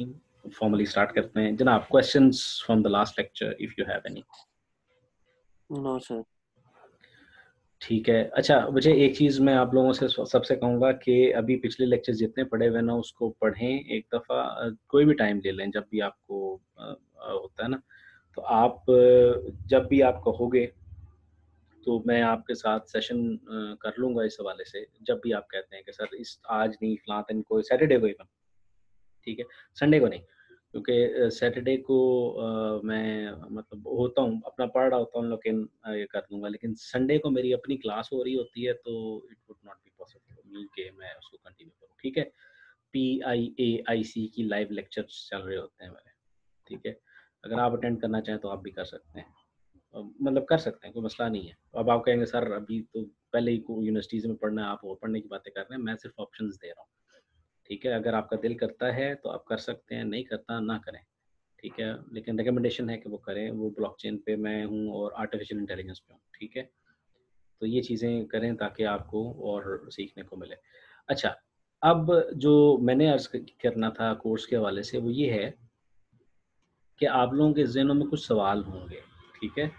Formally start करते हैं जनाब। Questions from the last lecture if you have any. No sir. ठीक है। अच्छा, मुझे एक चीज़ मैं आप लोगों से सबसे कहूँगा कि अभी पिछले लेक्चर जितने पढ़े हुए ना उसको पढ़ें एक दफ़ा, कोई भी टाइम ले लें जब भी आपको होता है ना, तो आप जब भी आप कहोगे तो मैं आपके साथ सेशन कर लूँगा इस हवाले से। जब भी आप कहते हैं कि सर इस आज नहीं, फ़लाँ दिन को, सैटरडे को इवन, ठीक है, संडे को नहीं, क्योंकि सैटरडे को मैं मतलब होता हूँ, अपना पढ़ रहा होता हूँ, लेकिन ये कर लूँगा। लेकिन संडे को मेरी अपनी क्लास हो रही होती है, तो it would not be possible for me कि मैं उसको कंटिन्यू करूँ, ठीक है। PIAIC की लाइव लेक्चर्स चल रहे होते हैं मेरे, ठीक है। अगर आप अटेंड करना चाहें तो आप भी कर सकते हैं, मतलब कर सकते हैं, कोई मसला नहीं है। अब आप कहेंगे सर अभी तो पहले ही को यूनिवर्सिटीज़ में पढ़ना है, आप और पढ़ने की बातें कर रहे हैं, मैं सिर्फ ऑप्शंस दे रहा हूँ, ठीक है। अगर आपका दिल करता है तो आप कर सकते हैं, नहीं करता ना करें, ठीक है। लेकिन रिकमेंडेशन है कि वो करें। वो ब्लॉकचेन पे मैं हूँ और आर्टिफिशियल इंटेलिजेंस पे हूँ, ठीक है। तो ये चीज़ें करें ताकि आपको और सीखने को मिले। अच्छा, अब जो मैंने अर्ज़ करना था कोर्स के हवाले से वो ये है कि आप लोगों के ज़हनों में कुछ सवाल होंगे, ठीक है।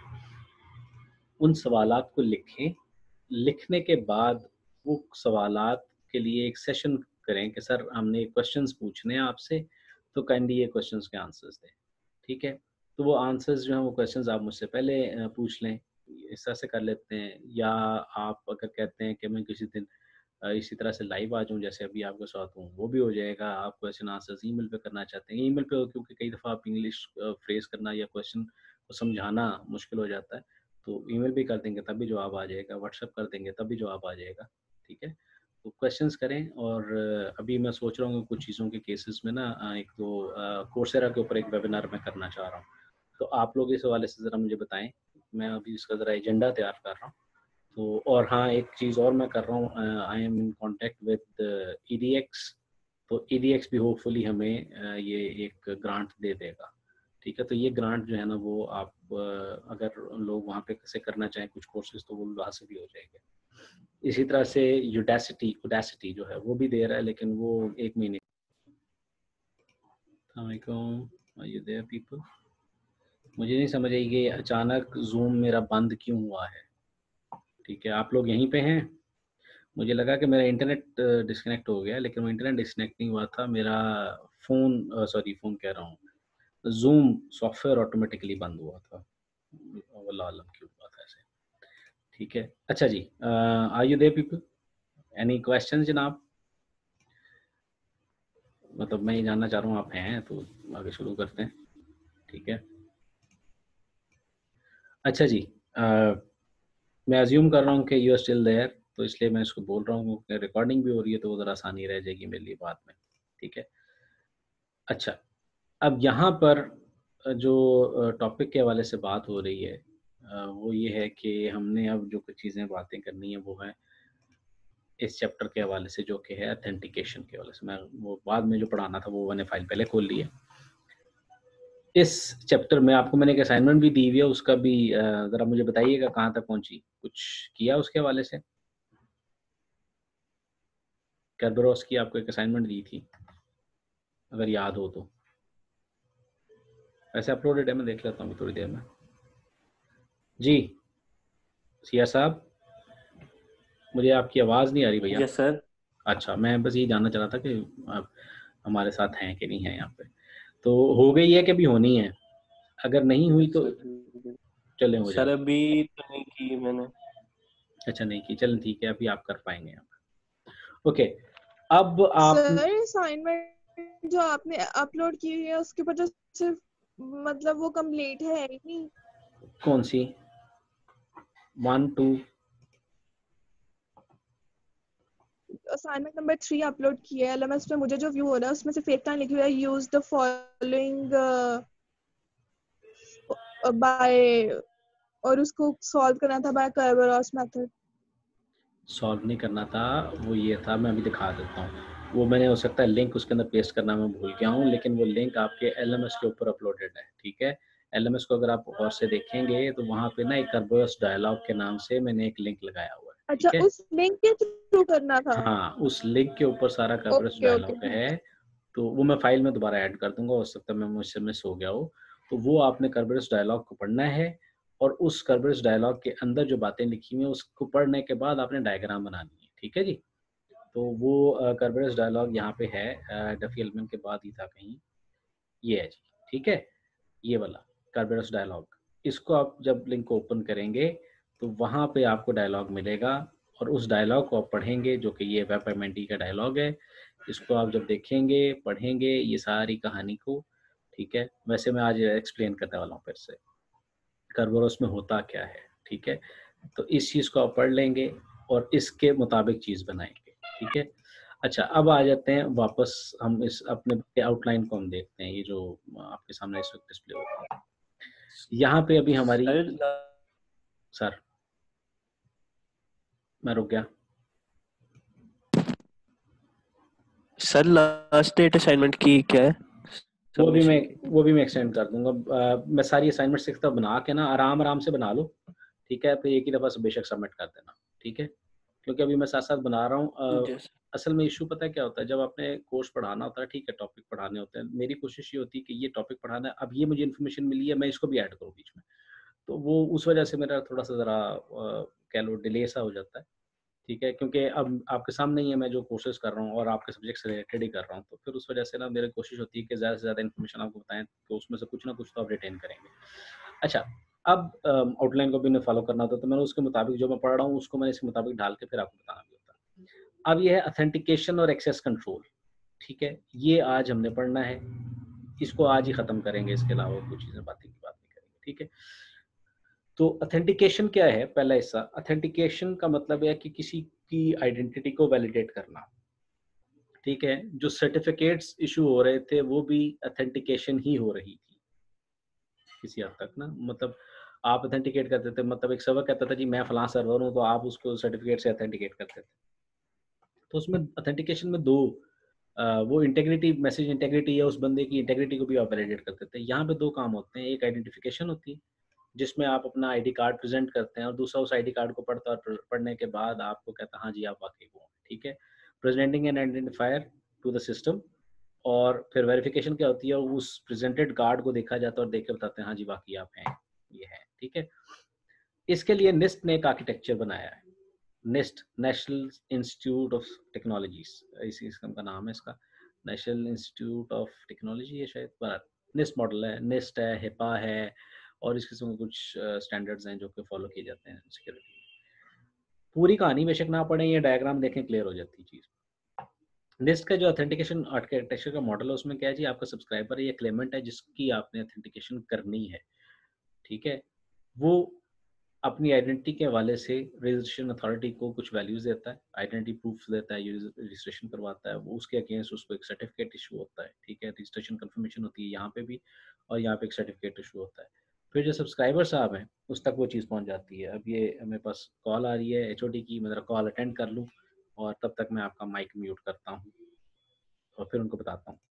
उन सवालात को लिखें, लिखने के बाद वो सवालात के लिए एक सेशन करें कि सर हमने क्वेश्चंस पूछने हैं आपसे, तो काइंडली ये क्वेश्चंस के आंसर्स दें, ठीक है। तो वो आंसर्स जो हैं वो क्वेश्चंस आप मुझसे पहले पूछ लें, इस तरह से कर लेते हैं। या आप अगर कहते हैं कि मैं किसी दिन इसी तरह से लाइव आ जाऊँ जैसे अभी आपके साथ हूँ, वो भी हो जाएगा। आप क्वेश्चन आंसर्स ईमेल पे करना चाहते हैं, ईमेल पे, क्योंकि कई दफ़ा आप इंग्लिश फ्रेज़ करना या क्वेश्चन को समझाना मुश्किल हो जाता है, तो ईमेल भी कर देंगे तब भी जवाब आ जाएगा, व्हाट्सएप कर देंगे तब भी जवाब आ जाएगा, ठीक है। तो क्वेश्चंस करें। और अभी मैं सोच रहा हूँ कि कुछ चीज़ों के केसेस में ना एक तो कोर्सेरा के ऊपर एक वेबिनार मैं करना चाह रहा हूँ, तो आप लोग इस हवाले से ज़रा मुझे बताएं। मैं अभी इसका ज़रा एजेंडा तैयार कर रहा हूँ। तो और हाँ, एक चीज़ और मैं कर रहा हूँ, I am in contact with EDX। तो EDX भी होपफुली हमें ये एक ग्रांट दे देगा, ठीक है। तो ये ग्रांट जो है ना वो आप अगर लोग वहाँ पे कैसे करना चाहें कुछ कोर्सेज, तो वो वहाँ से भी हो जाएंगे। इसी तरह से उडासिटी जो है वो भी दे रहा है, लेकिन वो 1 महीने। पीपल, मुझे नहीं समझ आई कि अचानक जूम मेरा बंद क्यों हुआ है, ठीक है। आप लोग यहीं पे हैं? मुझे लगा कि मेरा इंटरनेट डिस्कनेक्ट हो गया, लेकिन वो इंटरनेट डिस्कनेक्ट नहीं हुआ था, मेरा फ़ोन फ़ोन कह रहा हूँ, ज़ूम सॉफ्टवेयर ऑटोमेटिकली बंद हुआ था। वल्लाह आलम क्यों हुआ था ऐसे, ठीक है। अच्छा जी, are you there people, any question जनाब? मतलब मैं ये जानना चाह रहा हूँ आप हैं तो आगे शुरू करते हैं, ठीक है। अच्छा जी, मैं अज्यूम कर रहा हूँ कि यू आर स्टिल देयर, तो इसलिए मैं इसको बोल रहा हूँ कि रिकॉर्डिंग भी हो रही है, तो वो ज़रा आसानी रह जाएगी मेरे लिए बाद में, ठीक है। अच्छा, अब यहाँ पर जो टॉपिक के हवाले से बात हो रही है वो ये है कि हमने अब जो कुछ चीज़ें बातें करनी है वो है इस चैप्टर के हवाले से, जो कि है ऑथेंटिकेशन के हवाले से। मैं वो बाद में जो पढ़ाना था वो मैंने फाइल पहले खोल ली है। इस चैप्टर में आपको मैंने एक असाइनमेंट भी दी हुई है, उसका भी ज़रा मुझे बताइएगा कहाँ तक पहुँची, कुछ किया उसके हवाले से? कैरबरोस की आपको एक असाइनमेंट दी थी, अगर याद हो तो। वैसे अपलोडेड है, मैं देख लेता हूँ थोड़ी देर में। जी सिया साहब, मुझे आपकी आवाज़ नहीं आ रही भैया। Yes sir. अच्छा, मैं बस ये जानना चाह रहा था कि आप हमारे साथ हैं कि नहीं हैं यहाँ पे। तो हो गई है कि अभी होनी है? अगर नहीं हुई तो चलें हो सर जाए। अभी तो नहीं की मैंने। अच्छा नहीं की, चलें ठीक है, अभी आप कर पाएंगे यहाँ पे। ओके, अब आप सर असाइनमेंट जो आपने अपलोड की हुई है उसके ऊपर तो सिर्फ मतलब वो कंप्लीट है ही नहीं। कौन सी 1 2? असाइनमेंट नंबर 3 अपलोड की है LMS पे, मुझे जो व्यू हो रहा है उसमें से फेक टाइम लिखी हुई है, यूज द फॉलोइंग बाय, और उसको सॉल्व करना था बाय कैरबरोस मेथड। सॉल्व नहीं करना था, वो ये था, मैं अभी दिखा देता हूँ। वो मैंने हो सकता है लिंक उसके अंदर पेस्ट करना मैं भूल गया हूँ, लेकिन वो लिंक आपके LMS के ऊपर अपलोडेड है, ठीक है। LMS को अगर आप गौर से देखेंगे तो वहाँ पे ना एक कैरबरोस डायलॉग के नाम से मैंने एक लिंक लगाया हुआ है, अच्छा, ठीक है। उस लिंक के थ्रू करना था? हाँ, उस लिंक के ऊपर सारा कैरबरोस ओके ओके डायलॉग है, तो वो मैं फ़ाइल में दोबारा ऐड कर दूँगा, हो सकता है मैं मुझसे मिस हो गया हो। तो वो आपने कर्बेरस डायलॉग को पढ़ना है और उस कर्बेरस डायलॉग के अंदर जो बातें लिखी हुई हैं, उसको पढ़ने के बाद आपने डायग्राम बनानी है, ठीक है जी? तो वो कर्बेरस डायलॉग यहाँ पे है डफ़ी एलिमेंट के बाद ही था कहीं, ये है जी, ठीक है? ये वाला कर्बेरस डायलॉग। इसको आप जब लिंक को ओपन करेंगे, तो वहाँ पे आपको डायलॉग मिलेगा और उस डायलॉग को आप पढ़ेंगे जो कि ये वेब एमएनडी का डायलॉग है। इसको आप जब देखेंगे, पढ़ेंगे ये सारी कहानी को, ठीक है? वैसे मैं आज एक्सप्लेन करने वाला हूँ फिर से। कर्बेरस में होता क्या है, ठीक है? तो इस चीज़ को आप पढ़ लेंगे और इसके मुताबिक चीज़ बनाएँगे, ठीक है? अच्छा, अब आ जाते हैं वापस हम इस अपने आउटलाइन को हम देखते हैं, ये जो आपके सामने इस वक़्त डिस्प्ले हो रही है। यहाँ पे अभी हमारी सर सर, मैं रुक गया। सर लास्ट डेट असाइनमेंट की क्या है वो भी मैं सबमिशन की? वो भी मैं एक्सटेंड कर दूँगा। मैं सारी असाइनमेंट्स एक तरफ बना के ना आराम-आराम से बना लो, ठीक है? फिर एक ही दफ़ा बेशक सबमिट कर देना, ठीक है? क्योंकि अभी मैं साथ-साथ बना रहा हूँ। यस असल में इश्यू पता है क्या होता है, जब आपने कोर्स पढ़ाना होता है, ठीक है, टॉपिक पढ़ाने होते हैं। मेरी कोशिश ये होती है कि ये टॉपिक पढ़ाना है, अब ये मुझे इन्फॉर्मेशन मिली है, मैं इसको भी ऐड करूँ बीच में। तो वो उस वजह से मेरा थोड़ा-सा ज़रा कह लो डिले सा हो जाता है। ठीक है, क्योंकि अब आपके सामने ही है मैं जो कोर्सेज़ कर रहा हूँ और आपके सब्जेक्ट से रिलेटेड ही कर रहा हूँ, तो फिर उस वजह से ना मेरी कोशिश होती है कि ज़्यादा से ज़्यादा इन्फॉर्मेशन आपको बताएँ, तो उसमें से कुछ ना कुछ तो आप रिटेन करेंगे। अच्छा, अब आउटलाइन को भी उन्हें फ़ॉलो करना होता है, तो मैंने उसके मुताबिक जो मैं पढ़ रहा हूँ, उसको मैंने इसके मुताबिक ढाल के फिर आपको बताना भी होता है। अब ये है ऑथेंटिकेशन और एक्सेस कंट्रोल, ठीक है? ये आज हमने पढ़ना है, इसको आज ही ख़त्म करेंगे, इसके अलावा कुछ चीज़ें बात नहीं करेंगे, ठीक है? तो ऑथेंटिकेशन क्या है पहला हिस्सा? ऑथेंटिकेशन का मतलब है कि किसी की आइडेंटिटी को वैलिडेट करना, ठीक है? जो सर्टिफ़िकेट्स इश्यू हो रहे थे वो भी ऑथेंटिकेशन ही हो रही थी, किसी हद तक ना मतलब आप ऑथेंटिकेट करते थे मतलब एक सर्वर कहता था जी मैं फलाँ सर्वर हूँ, तो आप उसको सर्टिफ़िकेट से ऑथेंटिकेट करते थे। तो उसमें ऑथेंटिकेशन में 2 वो इंटीग्रिटी मैसेज इंटीग्रिटी या उस बंदे की इंटीग्रिटी को भी आप वैलिडेट करते थे। यहाँ पे 2 काम होते हैं, एक आइडेंटिफिकेशन होती है जिसमें आप अपना आईडी कार्ड प्रेज़ेंट करते हैं और दूसरा उस आईडी कार्ड को पढ़ता है और पढ़ने के बाद आपको कहता है, हाँ जी, आप वाक़ई वो हैं, ठीक है? Presenting an identifier to the system और फिर वेरिफ़िकेशन क्या होती है, उस प्रेज़ेंटेड कार्ड को देखा जाता है और देख के बताते हैं, हाँ जी, वाक़ई आप हैं, ये हैं, ठीक है? इसके लिए निस्ट ने एक आर्किटेक्चर बनाया है। NIST national institute of technologies इसी इसका का नाम है इसका, नेशनल इंस्टीट्यूट ऑफ टेक्नोलॉजी है शायद पर निस्ट मॉडल है, निस्ट है, हिपा है और इस किस्म के कुछ स्टैंडर्ड्स हैं जो कि फॉलो किए जाते हैं सिक्योरिटी में। पूरी कहानी बेशक ना पढ़ें, ये डायग्राम देखें क्लियर हो जाती है चीज़। निस्ट का जो ऑथेंटिकेशन आर्किटेक्चर का मॉडल है उसमें क्या है जी, आपका सब्सक्राइबर है या क्लेमेंट है जिसकी आपने ऑथेंटिकेशन करनी है, ठीक है? वो अपनी आइडेंटिटी के हवाले से रजिस्ट्रेशन अथॉरिटी को कुछ वैल्यूज़ देता है, आइडेंटिटी प्रूफ देता है, रजिस्ट्रेशन करवाता है, वो उसके अगेंस्ट उसको एक सर्टिफिकेट इशू होता है, ठीक है? रजिस्ट्रेशन कन्फर्मेशन होती है यहाँ पे भी और यहाँ पे एक सर्टिफिकेट इशू होता है। फिर जो सब्सक्राइबर साहब हैं, उस तक वो चीज़ पहुँच जाती है। अब ये मेरे पास कॉल आ रही है एचओडी की, मैं ज़रा कॉल अटेंड कर लूँ और तब तक मैं आपका माइक म्यूट करता हूँ और फिर उनको बताता हूँ।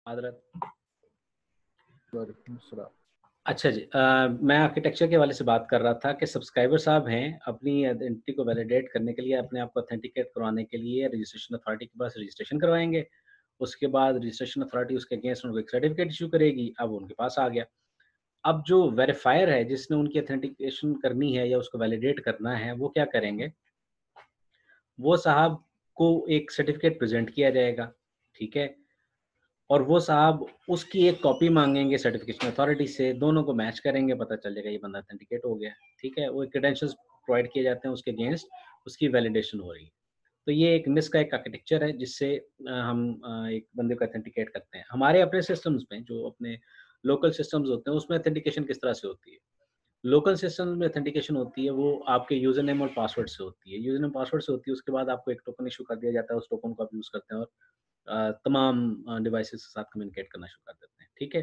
मादरत। वालेकुम अस्सलाम। अच्छा जी, मैं आर्किटेक्चर के हवाले से बात कर रहा था कि सब्सक्राइबर साहब हैं, अपनी आइडेंटिटी को वैलिडेट करने के लिए, अपने आप को ऑथेंटिकेट करवाने के लिए रजिस्ट्रेशन अथॉरिटी के पास रजिस्ट्रेशन करवाएँगे। उसके बाद रजिस्ट्रेशन अथॉरिटी उसके अगेंस्ट उनको एक सर्टिफिकेट इश्यू करेगी, अब उनके पास आ गया। अब जो वेरीफायर है जिसने उनकी ऑथेंटिकेशन करनी है या उसको वैलिडेट करना है, वो क्या करेंगे? वो साहब को एक सर्टिफिकेट प्रेज़ेंट किया जाएगा, ठीक है? और वो साहब उसकी एक कॉपी माँगेंगे सर्टिफिकेशन अथॉरिटी से, दोनों को मैच करेंगे, पता चल जाएगा ये बंदा ऑथेंटिकेट हो गया, ठीक है? वो क्रेडेंशियल्स प्रोवाइड किए जाते हैं, उसके अगेंस्ट उसकी वैलिडेशन हो रही है। तो ये एक NIST का एक आर्किटेक्चर है जिससे हम एक बंदे को ऑथेंटिकेट करते हैं। हमारे अपने सिस्टम्स में जो अपने लोकल सिस्टम्स होते हैं, उसमें ऑथेंटिकेशन किस तरह से होती है? लोकल सिस्टम में ऑथेंटिकेशन होती है, वो आपके यूज़र नेम और पासवर्ड से होती है। यूज़र नेम पासवर्ड से होती है, उसके बाद आपको एक टोकन इश्यू कर दिया जाता है, उस टोकन को आप यूज़ करते हैं और तमाम डिवाइसेज़ के साथ कम्युनिकेट करना शुरू कर देते हैं, ठीक है?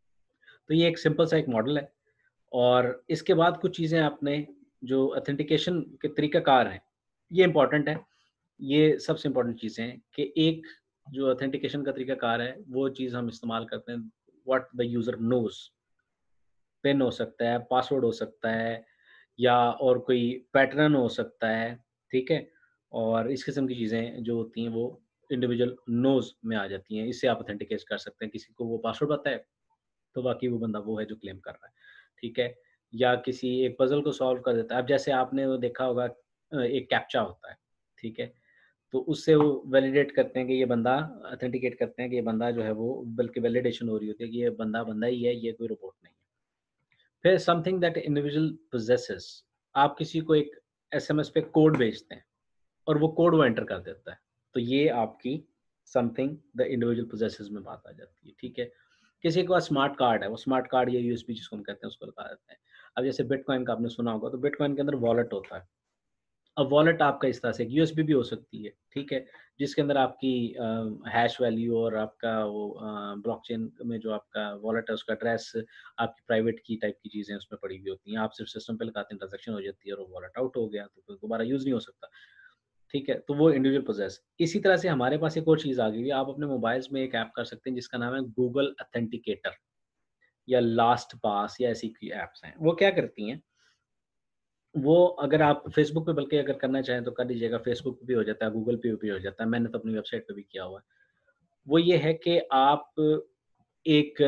तो ये एक सिंपल सा एक मॉडल है और इसके बाद कुछ चीज़ें आपने जो ऑथेंटिकेशन के तरीक़ाकार हैं, ये इम्पोर्टेंट है। ये सबसे इम्पोर्टेंट चीज़ें हैं कि एक जो ऑथेंटिकेशन का तरीक़ाकार है, वो चीज़ हम इस्तेमाल करते हैं, what the user knows. Pin हो सकता है, पासवर्ड हो सकता है या और कोई पैटर्न हो सकता है, ठीक है? और इस किस्म की चीज़ें जो होती हैं वो इंडिविजुअल नोज़ में आ जाती हैं। इससे आप ऑथेंटिकेट कर सकते हैं। किसी को वो पासवर्ड पता है, तो वाक़ई वो बंदा वो है जो क्लेम कर रहा है, ठीक है? या किसी एक पज़ल को सॉल्व कर देता है। अब जैसे आपने वो देखा होगा एक कैप्चा होता है, ठीक है? तो उससे वो वैलिडेट करते हैं कि ये बंदा ऑथेंटिकेट करते हैं कि ये बंदा जो है वो बल्कि वैलिडेशन हो रही होती है कि ये बंदा बंदा ही है, ये कोई रोबोट नहीं है। फिर समथिंग दैट इंडिविजुअल पोजेसेस, आप किसी को एक एसएमएस पे कोड भेजते हैं और वो कोड वो एंटर कर देता है, तो ये आपकी समथिंग द इंडिविजुअल पोजेसेस में बात आ जाती है, ठीक है? किसी के पास स्मार्ट कार्ड है, वो स्मार्ट कार्ड या यूएसबी जिसको हम कहते हैं उसको लगा देते हैं। अब जैसे बिटकॉइन का आपने सुना होगा, तो बिटकॉइन के अंदर वॉलेट होता है। अब वॉलेट आपका इस तरह से एक यूएसबी भी हो सकती है, ठीक है? जिसके अंदर आपकी हैश वैल्यू और आपका वो ब्लॉकचेन में जो आपका वॉलेट है उसका एड्रेस, आपकी प्राइवेट की टाइप की चीज़ें उसमें पड़ी हुई होती हैं। आप सिर्फ सिस्टम पे लगाते हैं, ट्रांज़ैक्शन हो जाती है और वो वॉलेट आउट हो गया, तो फिर दोबारा यूज़ नहीं हो सकता, ठीक है? तो वो इंडिविजुअल पोजेस। इसी तरह से हमारे पास एक और चीज़ आ गई है, आप अपने मोबाइल्स में एक ऐप कर सकते हैं जिसका नाम है गूगल ऑथेंटिकेटर या लास्ट पास या ऐसी कोई ऐप्स हैं। वो क्या करती हैं, वो अगर आप फ़ेसबुक पे बल्कि अगर करना चाहें तो कर लीजिएगा, फ़ेसबुक पे भी हो जाता है, गूगल पे भी हो जाता है, मैंने तो अपनी वेबसाइट पे भी किया हुआ है। वो ये है कि आप एक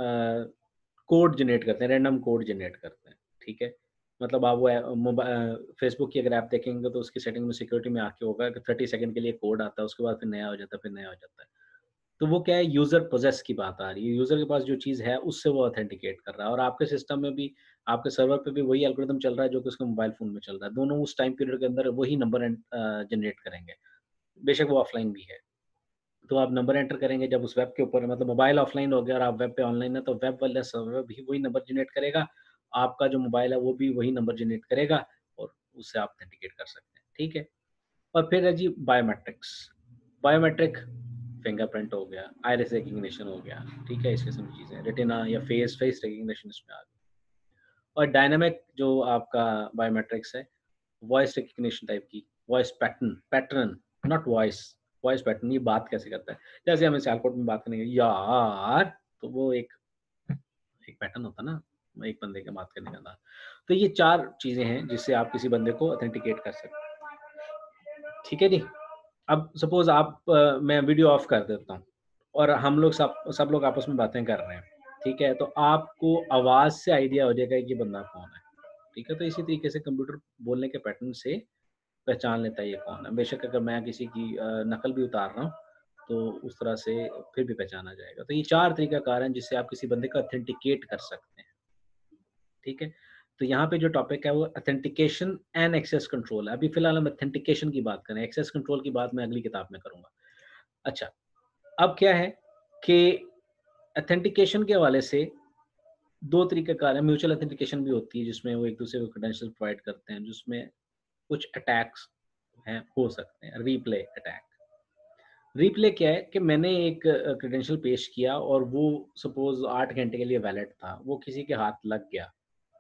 कोड जनरेट करते हैं, रैंडम कोड जनरेट करते हैं, ठीक है? मतलब आप वो फ़ेसबुक की अगर ऐप देखेंगे तो उसकी सेटिंग में सिक्योरिटी में आके होगा कि 30 सेकंड के लिए कोड आता है, उसके बाद फिर नया हो जाता है, फिर नया हो जाता है। तो वो क्या है, यूज़र पोजेस की बात आ रही है, यूज़र के पास जो चीज़ है उससे वो ऑथेंटिकेट कर रहा है और आपके सिस्टम में भी, आपके सर्वर पे भी वही एल्गोरिदम चल रहा है जो कि उसके मोबाइल फ़ोन में चल रहा है। दोनों उस टाइम पीरियड के अंदर वही नंबर जनरेट करेंगे, बेशक वो ऑफ़लाइन भी है। तो आप नंबर एंटर करेंगे जब उस वेब के ऊपर, मतलब मोबाइल ऑफ़लाइन हो गया और आप वेब पे ऑनलाइन है, तो वेब वाला सर्वर भी वही नंबर जनरेट करेगा, आपका जो मोबाइल है वो भी वही नंबर जनरेट करेगा और उससे आप ऑथेंटिकेट कर सकते हैं, ठीक है? और फिर है जी बायोमेट्रिक्स। बायोमेट्रिक फिंगरप्रिंट हो गया, आइरिस रिकग्निशन हो गया, ठीक है? इस किस्म की चीज़ें, रेटिना या फेस फेस रिकग्निशन इसमें आ गई। और डायनामिक जो आपका बायोमेट्रिक्स है, वॉइस रिकग्निशन टाइप की, voice pattern pattern not voice, voice pattern, ये बात कैसे करता है? जैसे हम सियालकोट में बात करेंगे यार, तो वो एक एक पैटर्न होता है ना, एक बंदे के बात करने का अंदाज़। तो ये 4 चीज़ें हैं जिससे आप किसी बंदे को ऑथेंटिकेट कर सकते हैं, ठीक है जी? अब सपोज़ आप मैं वीडियो ऑफ कर देता हूँ और हम लोग सब सब लोग आपस में बातें कर रहे हैं, ठीक है? तो आपको आवाज़ से आइडिया हो जाएगा कि ये बंदा कौन है, ठीक है? तो इसी तरीके से कंप्यूटर बोलने के पैटर्न से पहचान लेता है ये कौन है। बेशक अगर मैं किसी की नकल भी उतार रहा हूँ, तो उस तरह से फिर भी पहचाना जाएगा। तो ये 4 तरीकाकार हैं जिससे आप किसी बंदे को ऑथेंटिकेट कर सकते हैं, ठीक है? तो यहाँ पे जो टॉपिक है वो ऑथेंटिकेशन एंड एक्सेस कंट्रोल है। अभी फ़िलहाल हम ऑथेंटिकेशन की बात करें, एक्सेस कंट्रोल की बात मैं अगली किताब में करूँगा। अच्छा, अब क्या है कि ऑथेंटिकेशन के हवाले से 2 तरीक़ाकार हैं, म्यूचुअल ऑथेंटिकेशन भी होती है जिसमें वो एक-दूसरे को क्रेडेंशियल प्रोवाइड करते हैं, जिसमें कुछ अटैक्स हैं, हो सकते हैं, रीप्ले अटैक। रीप्ले क्या है कि मैंने एक क्रेडेंशियल पेश किया और वो सपोज़ 8 घंटे के लिए वैलिड था, वो किसी के हाथ लग गया।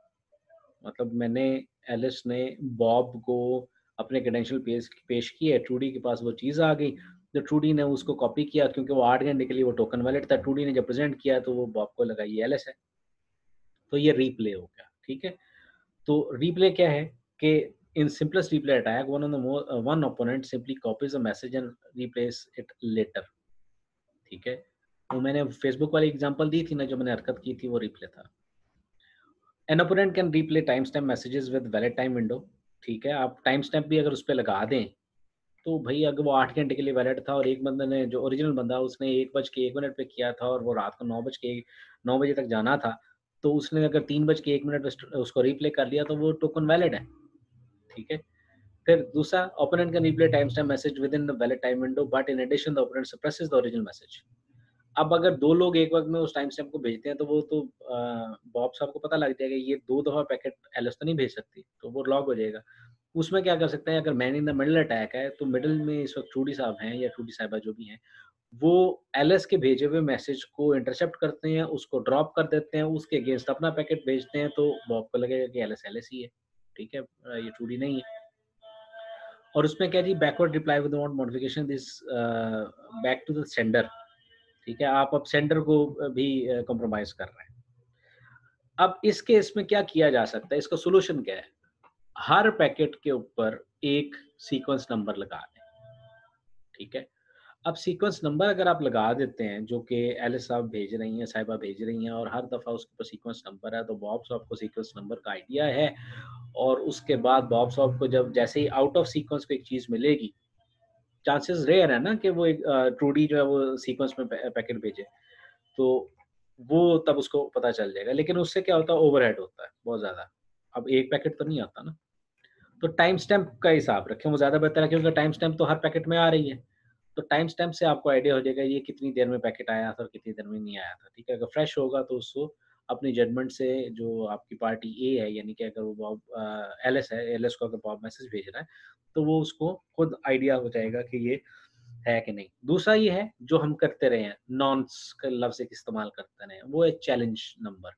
मतलब मैंने एलिस ने बॉब को अपने क्रेडेंशियल पेश पेश किए, ट्रूडी के पास वो चीज़ आ गई जो ट्रूडी ने उसको कॉपी किया, क्योंकि वो 8 घंटे के लिए वो टोकन वैलिड था। ट्रूडी ने जब प्रेजेंट किया तो वो बॉब को लगा ये एलएस है, तो ये रीप्ले हो गया। ठीक है, तो रीप्ले क्या है कि in simplest replay attack one opponent simply copies a message and replace it later. ठीक है, तो मैंने फेसबुक वाली एग्जांपल दी थी ना, जो मैंने हरकत की थी वो रिप्ले था। An opponent can replay time stamp messages with valid time window. ठीक है, आप टाइम स्टैम्प भी अगर उस पे लगा दें तो भई अगर वो 8 घंटे के लिए वैलिड था और एक बंदे ने, जो ओरिजिनल बंदा, उसने 1 बज के 1 मिनट पे किया था और वो रात को 9 बजे तक जाना था, तो उसने अगर 3 बज के 1 मिनट पे उसको रिप्ले कर लिया तो वो टोकन वैलिड है। ठीक है, फिर दूसरा, opponent can replay time stamp message within the valid time window but in addition the opponent suppresses the original message. अब अगर 2 लोग एक वक़्त में उस टाइम स्टैम्प को भेजते हैं तो वो तो बॉब साहब को पता लग जाएगा ये 2 दफ़ा पैकेट एलिस तो नहीं भेज सकती, तो वो लॉक हो जाएगा। उसमें क्या कर सकते हैं, अगर man in the middle attack है तो मिडल में इस वक़्त ट्रूडी साहब हैं या ट्रूडी साहिबा जो भी हैं, वो एलिस के भेजे हुए मैसेज को इंटरसेप्ट करते हैं, उसको ड्रॉप कर देते हैं, उसके अगेंस्ट अपना पैकेट भेजते हैं, तो बॉब को लगेगा कि एलिस एलिस ही है। ठीक है, ये ट्रूडी नहीं है। और उसमें क्या जी, backward reply without modification this back to the sender. ठीक है, आप अब सेंडर को भी कॉम्प्रोमाइज़ कर रहे हैं। अब इस केस में क्या किया जा सकता है, इसका सॉल्यूशन क्या है? हर पैकेट के ऊपर एक सीक्वेंस नंबर लगा दें। ठीक है, अब सीक्वेंस नंबर अगर आप लगा देते हैं, जो कि एलिस साहब भेज रही हैं, साहिबा भेज रही हैं, और हर दफ़ा उसके ऊपर सीक्वेंस नंबर है, तो बॉब साहब को सीक्वेंस नंबर का आइडिया है, और उसके बाद बॉब साहब को जब जैसे ही आउट ऑफ सीक्वेंस कोई चीज़ मिलेगी, चांसेस रेयर है ना कि वो एक ट्रूडी जो है वो सीक्वेंस में पैकेट भेजे, तो वो तब उसको पता चल जाएगा। लेकिन उससे क्या होता है, ओवरहेड होता है बहुत ज़्यादा। अब एक पैकेट तो नहीं आता ना, तो टाइम स्टैम्प का हिसाब रखें, वो ज़्यादा बेहतर है, क्योंकि टाइम स्टैम्प तो हर पैकेट में आ रही है। तो टाइम स्टैम्प से आपको आइडिया हो जाएगा ये कितनी देर में पैकेट आया था और कितनी देर में नहीं आया था। ठीक है, अगर फ्रेश होगा तो उसको अपनी जजमेंट से, जो आपकी पार्टी ए है, यानी कि अगर वो बॉब एलिस है, एलिस को अगर बॉब मैसेज भेज रहा है, तो वो उसको खुद आइडिया हो जाएगा कि ये है कि नहीं। दूसरा ये है, जो हम करते रहे हैं, नॉन्स का लफ्ज़ एक इस्तेमाल करते रहे हैं, वो है चैलेंज नंबर।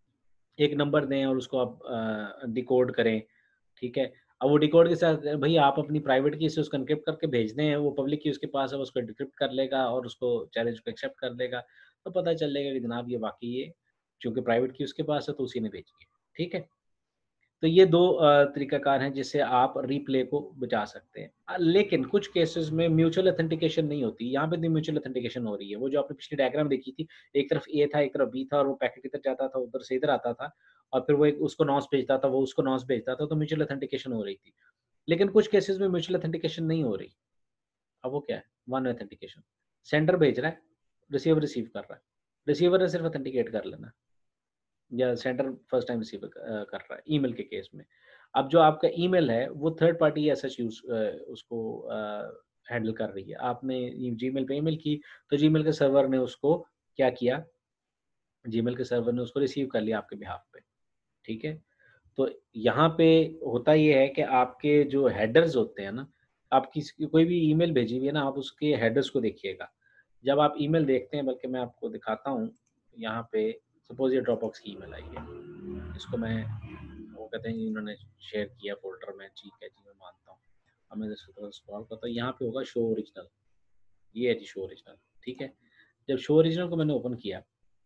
एक नंबर दें और उसको आप डिकोड करें। ठीक है? अब वो डिकोड के साथ भई आप अपनी प्राइवेट की से उसको एन्क्रिप्ट करके भेज दें, वो पब्लिक की उसके पास है, वो उसको डिक्रिप्ट कर लेगा और उसको चैलेंज को एक्सेप्ट कर लेगा, तो पता चल जाएगा कि जनाब ये वाक़ई ये, चूँकि प्राइवेट की उसके पास है तो उसी ने भेजी है। ठीक है? तो ये 2 तरीकाकार हैं जिससे आप रिप्ले को बचा सकते हैं। लेकिन कुछ केसेज़ में म्यूचुअल ऑथेंटिकेशन नहीं होती, यहाँ पे भी म्यूचुअल ऑथेंटिकेशन हो रही है। वो जो आपने पिछली डायग्राम देखी थी, एक तरफ ए था, एक तरफ बी था, और वो पैकेट इधर जाता था, उधर से इधर आता था, और फिर वो एक उसको नॉस भेजता था, वो उसको नॉस भेजता था, तो म्यूचुअल ऑथेंटिकेशन हो रही थी। लेकिन कुछ केसेज़ में म्यूचुअल ऑथेंटिकेशन नहीं हो रही। अब वो क्या है? One authentication. सेंडर भेज रहा है, रिसीवर रिसीव कर रहा है। रिसीवर ने सिर्फ ऑथेंटिकेट कर लेना है। या सेंडर फर्स्ट टाइम रिसीव कर रहा है, ईमेल के केस में। अब जो आपका ईमेल है वो थर्ड पार्टी एज़ सच उसको हैंडल कर रही है। आपने जीमेल पे ईमेल की, तो जीमेल के सर्वर ने उसको क्या किया, जीमेल के सर्वर ने उसको रिसीव कर लिया आपके बिहाफ पे। ठीक है? तो यहाँ पे होता ये है कि आपके जो हेडर्स होते हैं ना, आप किसी कोई भी ईमेल भेजी हुई है ना, आप उसके हेडर्स को देखिएगा। जब आप ईमेल देखते हैं, बल्कि मैं आपको दिखाता हूँ, यहाँ पे सपोज़ ये ड्रॉपबॉक्स की ईमेल आई है। इसको मैं, वो कहते हैं इन्होंने शेयर किया फ़ोल्डर में, ठीक है जी, मैं मानता हूँ। अब मैं इसको थोड़ा स्क्रॉल करता हूँ, यहाँ पे होगा शो ओरिजिनल, ये है जी शो ओरिजिनल, ठीक है? जब शो ओरिजिनल को मैंने ओपन किया,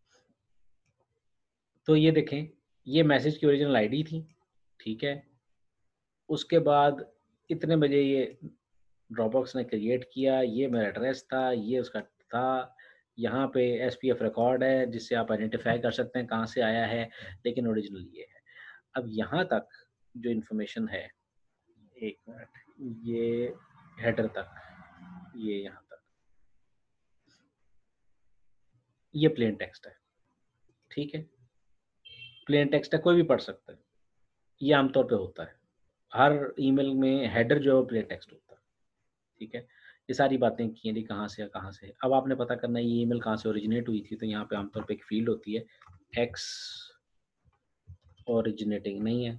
तो ये देखें, ये मैसेज की ओरिजिनल आईडी थी, ठीक है? उसके बाद इतने बजे ये ड्रॉपबॉक्स ने क्रिएट किया, ये मेरा एड्रेस था, ये उसका था, यहाँ पे एसपीएफ रिकॉर्ड है जिससे आप आइडेंटिफ़ाई कर सकते हैं कहाँ से आया है, लेकिन ओरिजिनल ये है। अब यहाँ तक जो इन्फॉर्मेशन है, 1 मिनट, ये हेडर तक, ये यहाँ तक, ये प्लेन टेक्स्ट है, ठीक है? प्लेन टेक्स्ट है, कोई भी पढ़ सकता है। ये आमतौर पे होता है। हर ईमेल में हेडर जो है वो प्लेन टेक्स्ट होता है, ठीक है? ये सारी बातें की हैं जी, कहाँ से है, कहाँ से है। अब आपने पता करना है ये ईमेल कहाँ से ओरिजिनेट हुई थी, तो यहाँ पे आमतौर पे एक फ़ील्ड होती है, एक्स ओरिजिनेटिंग नहीं है,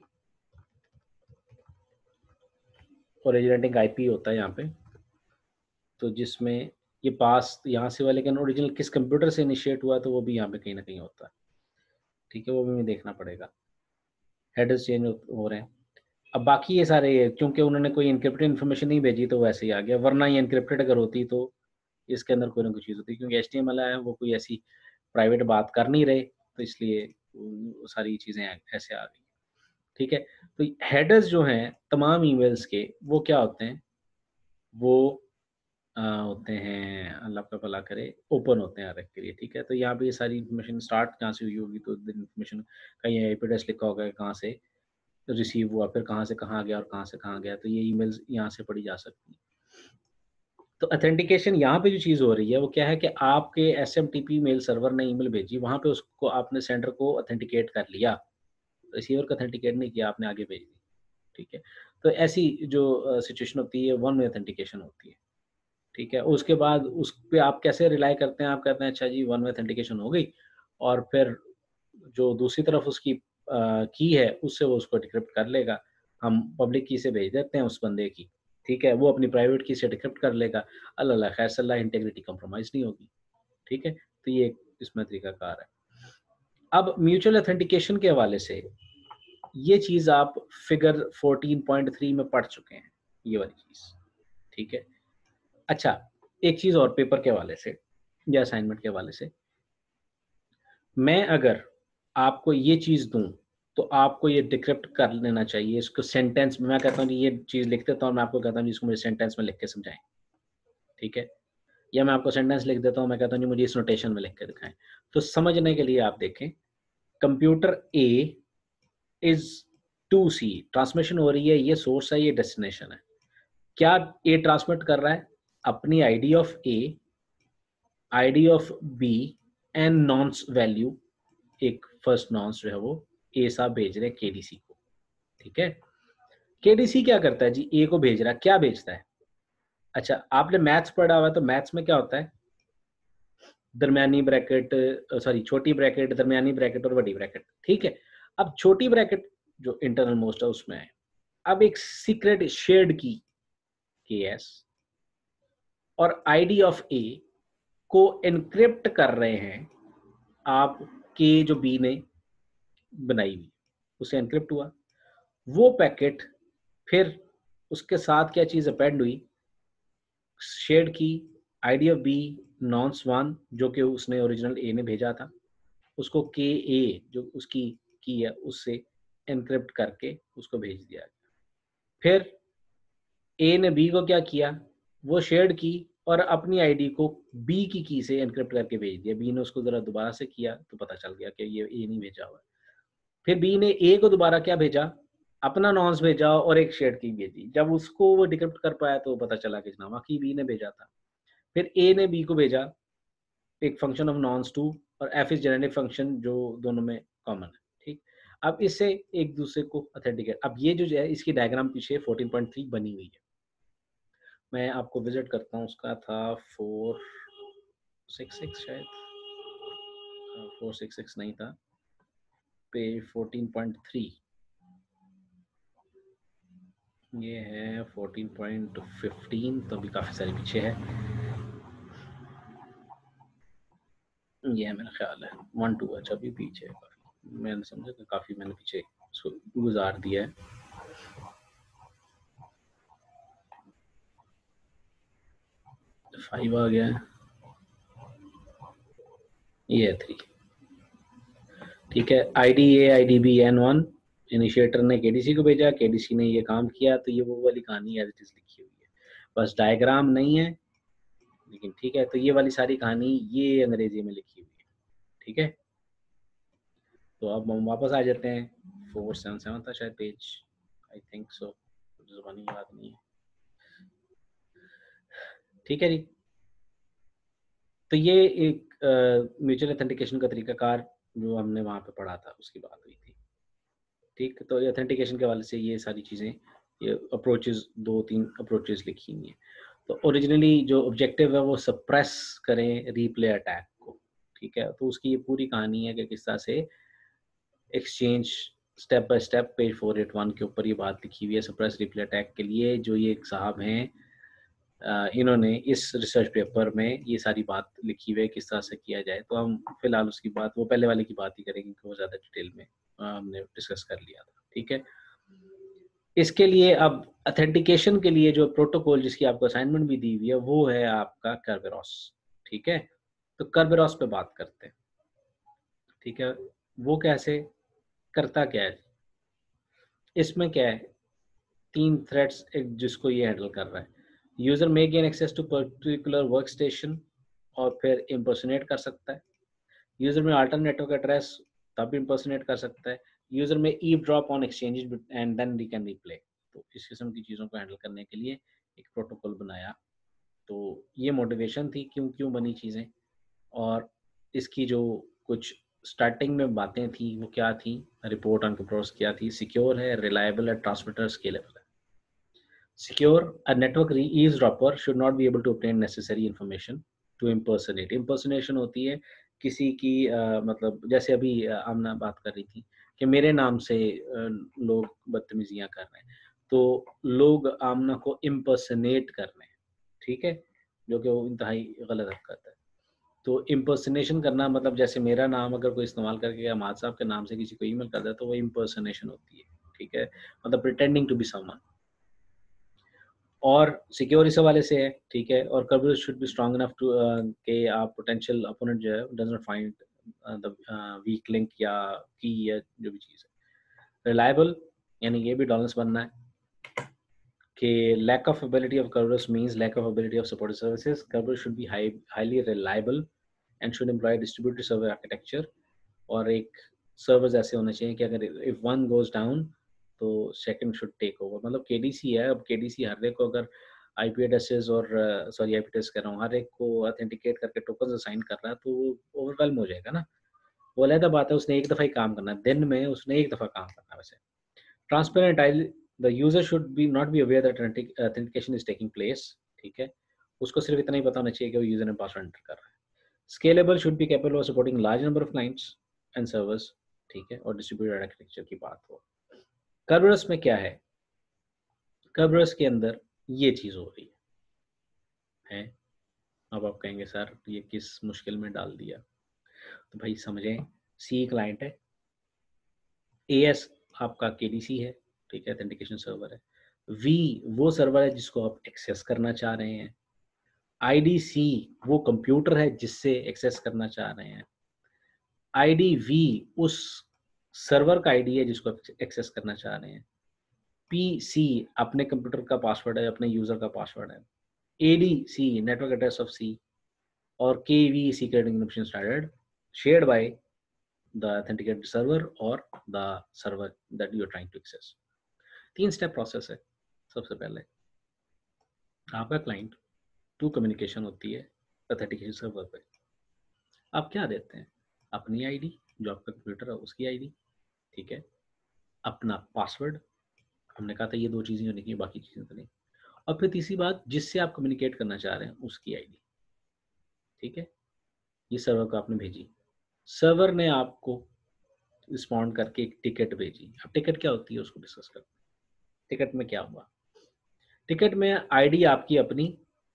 ओरिजिनेटिंग आईपी होता है यहाँ पे, तो जिसमें ये पास यहाँ से हुआ, लेकिन ओरिजिनल किस कंप्यूटर से इनिशिएट हुआ, तो वो भी यहाँ पे कहीं न कहीं होता है, ठीक है? वो भी हमें देखना पड़ेगा। हेडर्स चेंज हो रहे हैं। अब बाकी ये सारे क्योंकि उन्होंने कोई एन्क्रिप्टेड इन्फॉर्मेशन नहीं भेजी तो वैसे ही आ गया, वरना ये एन्क्रिप्टेड अगर होती तो इसके अंदर कोई ना कोई चीज़ होती, क्योंकि एचटीएमएल है वो कोई ऐसी प्राइवेट बात कर नहीं रहे, तो इसलिए वो सारी चीज़ें ऐसे आ गई। ठीक है? तो हेडर्स जो हैं तमाम ईमेल्स के वो क्या होते हैं? वो होते हैं, अल्लाह आपका भला करे, ओपन होते हैं हर एक के लिए, ठीक है? तो यहाँ पे ये सारी इन्फॉर्मेशन स्टार्ट कहाँ से हुई होगी, तो इन्फॉर्मेशन कहीं आईपी एड्रेस लिखा होगा कहाँ से रिसीव हुआ, फिर कहाँ से कहाँ गया और कहाँ से कहाँ गया, तो ये ईमेल्स यहाँ से पढ़ी जा सकती हैं। तो ऑथेंटिकेशन यहाँ पे जो चीज़ हो रही है वो क्या है कि आपके एसएमटीपी मेल सर्वर ने ईमेल भेजी, वहाँ पे उसको आपने सेंडर को ऑथेंटिकेट कर लिया, रिसीवर को ऑथेंटिकेट नहीं किया, आपने आगे भेज दी, ठीक है? तो ऐसी जो सिचुएशन होती है वन वे ऑथेंटिकेशन होती है, ठीक है? उसके बाद उस पे आप कैसे रिलाई करते हैं, आप कहते हैं अच्छा जी वन वे ऑथेंटिकेशन हो गई और फिर जो दूसरी तरफ उसकी की है उससे वो उसको डिक्रिप्ट कर लेगा। हम पब्लिक की से भेज देते हैं उस बंदे की, ठीक है? वो अपनी प्राइवेट की से डिक्रिप्ट कर लेगा। अल्लाह खैर सल्ला इंटीग्रिटी कॉम्प्रोमाइज़ नहीं होगी, ठीक है? तो ये एक इसमें तरीकाकार है। अब म्यूचुअल ऑथेंटिकेशन के हवाले से ये चीज़ आप फिगर 14.3 में पढ़ चुके हैं, ये वाली चीज़, ठीक है? अच्छा, एक चीज़ और पेपर के हवाले से या असाइनमेंट के हवाले से, मैं अगर आपको ये चीज़ दूँ, तो आपको ये डिक्रिप्ट कर लेना चाहिए। इसको सेंटेंस में मैं कहता हूँ कि ये चीज़ लिख देता हूँ, मैं आपको कहता हूँ जी इसको मुझे सेंटेंस में लिख के समझाएँ, ठीक है? या मैं आपको सेंटेंस लिख देता हूँ, मैं कहता हूँ जी मुझे इस नोटेशन में लिख के दिखाएँ। तो समझने के लिए आप देखें, computer A is to C, transmission हो रही है, ये सोर्स है, ये डेस्टिनेशन है। क्या ए ट्रांसमिट कर रहा है? अपनी ID of A, ID of B and nonce value, एक फर्स्ट नॉन्स जो है वो ए साहब भेज रहे हैं केडीसी को, ठीक है? केडीसी क्या करता है जी? ए को भेज रहा है, क्या भेजता है? अच्छा, आपने मैथ्स पढ़ा हुआ है, तो मैथ्स में क्या होता है? दरमियानी ब्रैकेट, सॉरी छोटी ब्रैकेट, दरमियानी ब्रैकेट और बड़ी ब्रैकेट, ठीक है? अब छोटी ब्रैकेट जो इंटरनल मोस्ट है उसमें है। अब एक सीक्रेट शेयर्ड की केएस और आईडी ऑफ ए को एनक्रिप्ट कर रहे हैं आप के जो बी ने बनाई हुई, उसे एनक्रिप्ट हुआ। वो पैकेट फिर उसके साथ क्या चीज़ अपेंड हुई? Shared key, ID of B, nonce one जो कि उसने ओरिजिनल ए ने भेजा था, उसको के ए जो उसकी की है उससे एनक्रिप्ट करके उसको भेज दिया गया। फिर ए ने बी को क्या किया? वो शेयर्ड की और अपनी आईडी को बी की से एनक्रिप्ट करके भेज दिया। बी ने उसको ज़रा दोबारा से किया तो पता चल गया कि ये ए नहीं भेजा हुआ है। फिर बी ने ए को दोबारा क्या भेजा? अपना नॉन्स भेजा और एक शेयर्ड की भेजी। जब उसको वो डिक्रिप्ट कर पाया तो पता चला कि ना वाकई बी ने भेजा था। फिर ए ने बी को भेजा एक फंक्शन ऑफ नॉन्स टू और एफ इज जेनेटिक फंक्शन जो दोनों में कॉमन है, ठीक? अब इससे एक दूसरे को ऑथेंटिकेट, अब ये जो है इसकी डायग्राम पीछे 14.3 बनी हुई है, मैं आपको विजिट करता हूँ। उसका था 466 शायद, 466 नहीं था, पेज 14.3, ये है 14.15, तो अभी काफ़ी सारी पीछे है। ये है मेरा ख्याल है 1-2, अच्छा अभी पीछे है काफ़ी, मैंने समझा कि काफ़ी मैंने पीछे गुजार दिया है। फाइव आ गया है, ये है 3, ठीक है? ID A, ID B, N1, initiator ने केडीसी को भेजा, केडीसी ने ये काम किया, तो ये वो वाली कहानी एज इट इज लिखी हुई है, बस डायग्राम नहीं है, लेकिन ठीक है। तो ये वाली सारी कहानी ये अंग्रेजी में लिखी हुई है, ठीक है? तो अब हम वापस आ जाते हैं, 477 था शायद पेज, आई थिंक सो, ज़बानी याद नहीं है, ठीक है जी। तो ये एक म्यूचुअल ऑथेंटिकेशन का तरीकाकार जो हमने वहाँ पे पढ़ा था उसकी बात हुई थी, ठीक? तो ये ऑथेंटिकेशन के हवाले से ये सारी चीज़ें, ये अप्रोचेस, 2-3 अप्रोचेस लिखी हुई हैं। तो ओरिजिनली जो ऑब्जेक्टिव है वो सप्रेस करें रीप्ले अटैक को, ठीक है? तो उसकी ये पूरी कहानी है कि किस तरह से exchange step by step, page 481 के ऊपर ये बात लिखी हुई है सप्रेस रिप्ले अटैक के लिए, जो ये एक साहब हैं, इन्होंने इस रिसर्च पेपर में ये सारी बात लिखी हुई है किस तरह से किया जाए। तो हम फिलहाल उसकी बात, वो पहले वाले की बात ही करेंगे, क्योंकि वो ज़्यादा डिटेल में हमने डिस्कस कर लिया था, ठीक है? इसके लिए अब ऑथेंटिकेशन के लिए जो प्रोटोकॉल जिसकी आपको असाइनमेंट भी दी हुई है वो है आपका कर्बेरोस। ठीक है, तो कर्बेरोस पे बात करते हैं। ठीक है, वो कैसे करता क्या है, इसमें क्या है, 3 थ्रेड्स एक जिसको ये हैंडल कर रहा है। User may gain access to particular work station और फिर इम्पर्सोनेट कर सकता है। यूजर में अल्टरनेट नेटवर्क एड्रेस तब भी इम्पर्सोनेट कर सकता है। User may eavesdrop on exchanges and then we can replay. तो इस किस्म की चीज़ों को हैंडल करने के लिए एक प्रोटोकॉल बनाया। तो ये मोटिवेशन थी क्यों क्यों बनी चीज़ें, और इसकी जो कुछ स्टार्टिंग में बातें थी वो क्या थी, रिपोर्ट ऑन कंट्रोल्स क्या थी, सिक्योर है, रिलायबल है, ट्रांसमिटर स्केलेबल है। Secure, a network eavesdropper should not be able to obtain necessary information to impersonate. Impersonation होती है किसी की मतलब जैसे अभी आमना बात कर रही थी कि मेरे नाम से लोग बदतमीजियां कर रहे हैं, तो लोग आमना को impersonate कर रहे हैं, ठीक है, जो कि वो इंतहाई गलत हरकत है। तो impersonation करना मतलब जैसे मेरा नाम अगर कोई इस्तेमाल करके अहमद साहब के नाम से किसी को ईमेल कर दे तो वो impersonation होती है, ठीक है, मतलब pretending to be someone। और सिक्योर इस हवाले से है, ठीक है, और coverage should be strong enough to कि आप पोटेंशियल अपोनेंट जो है does not find the weak link या की या जो भी चीज़ है। रिलायबल यानी ये भी डॉलेंस बनना है कि lack of ability of coverage means lack of ability of support services. Coverage should be highly reliable and should employ distributed server architecture. और एक सर्वर्स ऐसे होने चाहिए कि अगर इफ वन गोज डाउन तो सेकंड शुड टेक ओवर। मतलब KDC है, अब केडीसी हर एक को अगर आईपी एड्रेसेस और सॉरी आईपी एड्रेस कर रहा हूँ, हर एक को ऑथेंटिकेट करके टोकन असाइन कर रहा है तो वो ओवरवेलम हो जाएगा ना। वो अलग बात है, उसने एक दफ़ा ही काम करना है, दिन में उसने एक दफ़ा काम करना है। वैसे transparent I the user should be not be aware that authentication is taking place, ठीक है, उसको सिर्फ इतना ही पता होना चाहिए कि वो यूजर ने पासवर्ड एंटर कर रहा है। Scalable should be capable of supporting large number of clients and servers, ठीक है, और डिस्ट्रीब्यूटेड आर्किटेक्चर की बात हो। कर्बरस में क्या है, कर्बरस के अंदर ये चीज़ हो रही है। अब आप कहेंगे सर ये किस मुश्किल में डाल दिया, तो भाई समझें, सी क्लाइंट है, एएस आपका केडीसी है, ठीक है, ऑथेंटिकेशन सर्वर है, वी वो सर्वर है जिसको आप एक्सेस करना चाह रहे हैं, आईडीसी वो कंप्यूटर है जिससे एक्सेस करना चाह रहे हैं, आईडी वी उस सर्वर का आईडी है जिसको एक्सेस करना चाह रहे हैं, पीसी अपने कंप्यूटर का पासवर्ड है, अपने यूजर का पासवर्ड है, ADC network address of C, और KV secret encryption standard shared by the authenticated server और the server that you are trying to access. 3 step process है। सबसे पहले आपका क्लाइंट टू कम्युनिकेशन होती है ऑथेंटिकेशन सर्वर पे। आप क्या देते हैं, अपनी आईडी जो आपका कंप्यूटर है उसकी आईडी, ठीक है, अपना पासवर्ड, हमने कहा था ये 2 चीज़ें होने की, बाकी चीज़ें तो नहीं, और फिर तीसरी बात जिससे आप कम्युनिकेट करना चाह रहे हैं उसकी आईडी, ठीक है, ये सर्वर को आपने भेजी, सर्वर ने आपको रिस्पॉन्ड करके एक टिकट भेजी। अब टिकट क्या होती है उसको डिस्कस करते हैं। टिकट में क्या हुआ, टिकट में आईडी आपकी अपनी,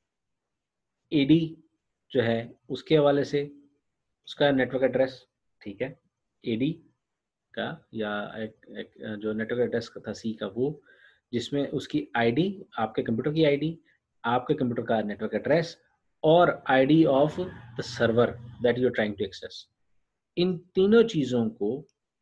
एडी जो है उसके हवाले से उसका नेटवर्क एड्रेस, ठीक है, एडी का या एक जो नेटवर्क एड्रेस था सी का वो, जिसमें उसकी आईडी, आपके कंप्यूटर की आईडी, आपके कंप्यूटर का नेटवर्क एड्रेस और ID of the server that you are trying to access. इन तीनों चीज़ों को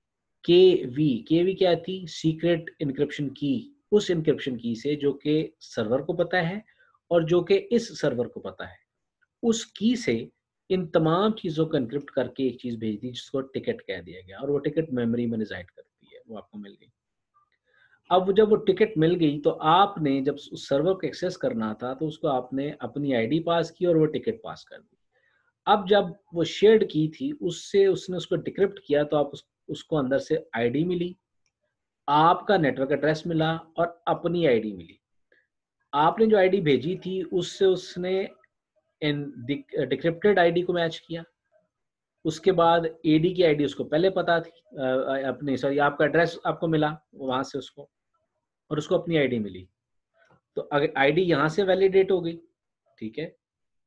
केवी क्या थी, सीक्रेट इनक्रिप्शन की, उस इनक्रिप्शन की से जो कि सर्वर को पता है और जो कि इस सर्वर को पता है, उस की से इन तमाम चीज़ों को एन्क्रिप्ट करके एक चीज़ भेज दी जिसको टिकट कह दिया गया, और वो टिकट मेमोरी में रिजाइड करती है, वो आपको मिल गई। अब जब वो टिकट मिल गई तो आपने जब उस सर्वर को एक्सेस करना था तो उसको आपने अपनी आईडी पास की और वो टिकट पास कर दी। अब जब वो शेयर्ड की थी उससे उसने उसको डिक्रिप्ट किया तो आप उसको अंदर से आईडी मिली, आपका नेटवर्क एड्रेस मिला और अपनी आईडी मिली। आपने जो आईडी भेजी थी उससे उसने इन डिक्रिप्टेड आईडी को मैच किया। उसके बाद एडी की आईडी उसको पहले पता थी, अपनी सॉरी आपका एड्रेस आपको मिला वहां से उसको, और उसको अपनी आईडी मिली। तो अगर आईडी यहाँ से वैलिडेट हो गई, ठीक है,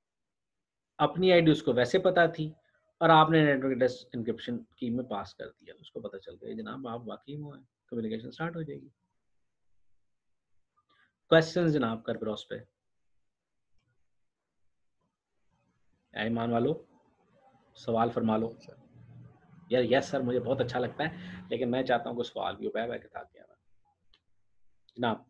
अपनी आईडी उसको वैसे पता थी और आपने नेटवर्क एड्रेस एन्क्रिप्शन की में पास कर दिया, उसको पता चल गया जनाब आप वाकई में हैं, कम्युनिकेशन स्टार्ट हो जाएगी। क्वेश्चंस जनाब करबरोस पे, ईमान वालों सवाल फरमा लो। यार यस सर मुझे बहुत अच्छा लगता है, लेकिन मैं चाहता हूँ कुछ सवाल भी हो। बैठ के था क्या जनाब।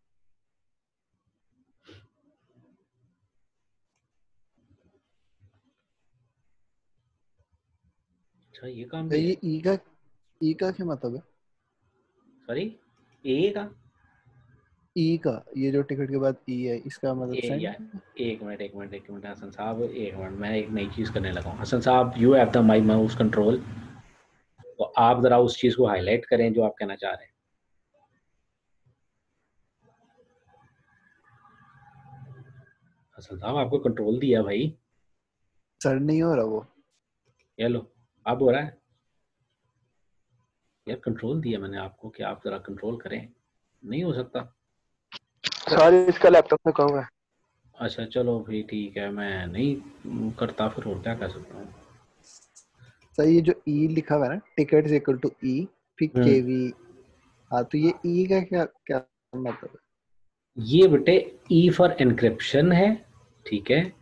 अच्छा ये काम भी ये है। ई का क्या मतलब है? सॉरी ए का ई का, ये जो टिकट के बाद ई है, इसका मतलब ए या सेंड? एक मिनट हसन साहब, एक मिनट मैं एक नई चीज़ करने लगा हूँ। Hasan sahab you have the my mouse control, तो आप ज़रा उस चीज़ को हाईलाइट करें जो आप कहना चाह रहे हैं। हसन साहब आपको कंट्रोल दिया भाई। सर नहीं हो रहा वो। ये लो अब हो रहा है। यार कंट्रोल दिया मैंने आपको कि आप ज़रा कंट्रोल करें, नहीं हो सकता। सर इसका लैपटॉप में कहाँ है? अच्छा चलो भाई ठीक है, मैं नहीं करता फिर, और क्या कर सकता हूँ। सर ये जो ई लिखा हुआ है ना, ticket is equal to E, फिर केवी, हाँ तो ये ई का क्या क्या मतलब है? ये बेटे ई फॉर एनक्रिप्शन है, ठीक है।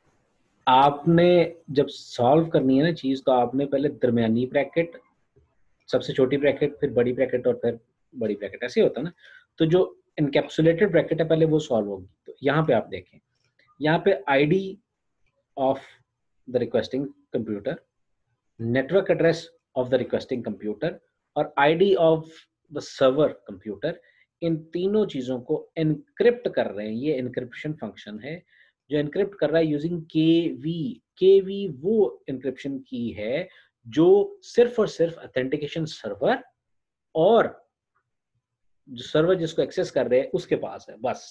आपने जब सॉल्व करनी है ना चीज़, तो आपने पहले दरमियानी ब्रैकेट, सबसे छोटी ब्रैकेट, फिर बड़ी ब्रैकेट और फिर बड़ी ब्रैकेट, ऐसे होता है ना। तो जो इनकैप्सुलेटेड ब्रैकेट है पहले वो सॉल्व होगी। तो यहाँ पे आप देखें, यहाँ पे ID of the requesting computer, network address of the requesting computer और ID of the server computer, इन तीनों चीजों को एनक्रिप्ट कर रहे हैं। ये एनक्रिप्शन फंक्शन है जो एनक्रिप्ट कर रहा है यूजिंग केवी। केवी वो एनक्रिप्शन की है जो सिर्फ और सिर्फ ऑथेंटिकेशन सर्वर और जो सर्वर जिसको एक्सेस कर रहे हैं उसके पास है बस।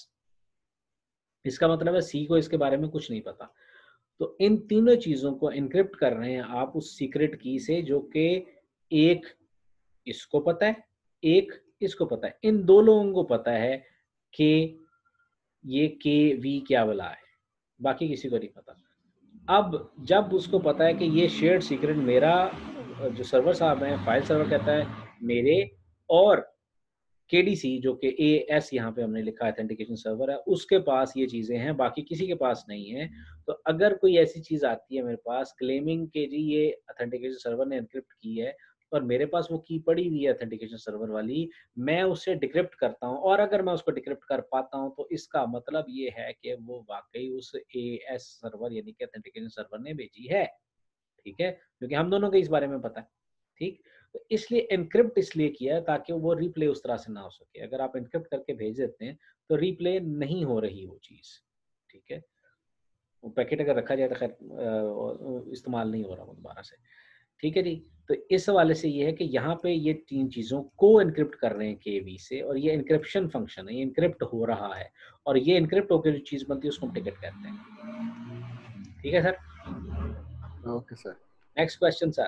इसका मतलब है सी को इसके बारे में कुछ नहीं पता। तो इन तीनों चीजों को एनक्रिप्ट कर रहे हैं आप उस सीक्रेट की से, जो कि एक इसको पता है, एक इसको पता है। इन दो लोगों को पता है कि ये के वी क्या बला है, बाकी किसी को नहीं पता। अब जब उसको पता है कि ये शेयर्ड सीक्रेट मेरा, जो सर्वर साहब हैं, फाइल सर्वर कहता है मेरे, और केडीसी जो कि एएस यहाँ पे हमने लिखा ऑथेंटिकेशन सर्वर है, उसके पास ये चीज़ें हैं, बाकी किसी के पास नहीं है। तो अगर कोई ऐसी चीज़ आती है मेरे पास क्लेमिंग के जी ये ऑथेंटिकेशन सर्वर ने एनक्रिप्ट की है और मेरे पास वो की पड़ी हुई है ऑथेंटिकेशन सर्वर वाली, मैं उससे डिक्रिप्ट करता हूँ, और अगर मैं उसको डिक्रिप्ट कर पाता हूँ तो इसका मतलब ये है कि वो वाकई उस एएस सर्वर यानी कि ऑथेंटिकेशन सर्वर ने भेजी है, ठीक है, क्योंकि हम दोनों को इस बारे में पता है। ठीक, तो इसलिए एनक्रिप्ट इसलिए किया है ताकि वो रिप्ले उस तरह से ना हो सके। अगर आप एनक्रिप्ट करके भेज देते हैं तो रिप्ले नहीं हो रही वो चीज़, ठीक है। वो पैकेट अगर रखा जाए तो खैर इस्तेमाल नहीं हो रहा वो दोबारा से, ठीक है जी। तो इस हवाले से ये है कि यहाँ पे ये तीन चीज़ों को एनक्रिप्ट कर रहे हैं केवी से, और ये एनक्रिप्शन फंक्शन है, ये एनक्रिप्ट हो रहा है, और ये एनक्रिप्ट होकर जो चीज़ बनती है उसको हम टिकट कहते हैं, ठीक है sir. Okay sir. Next question sir.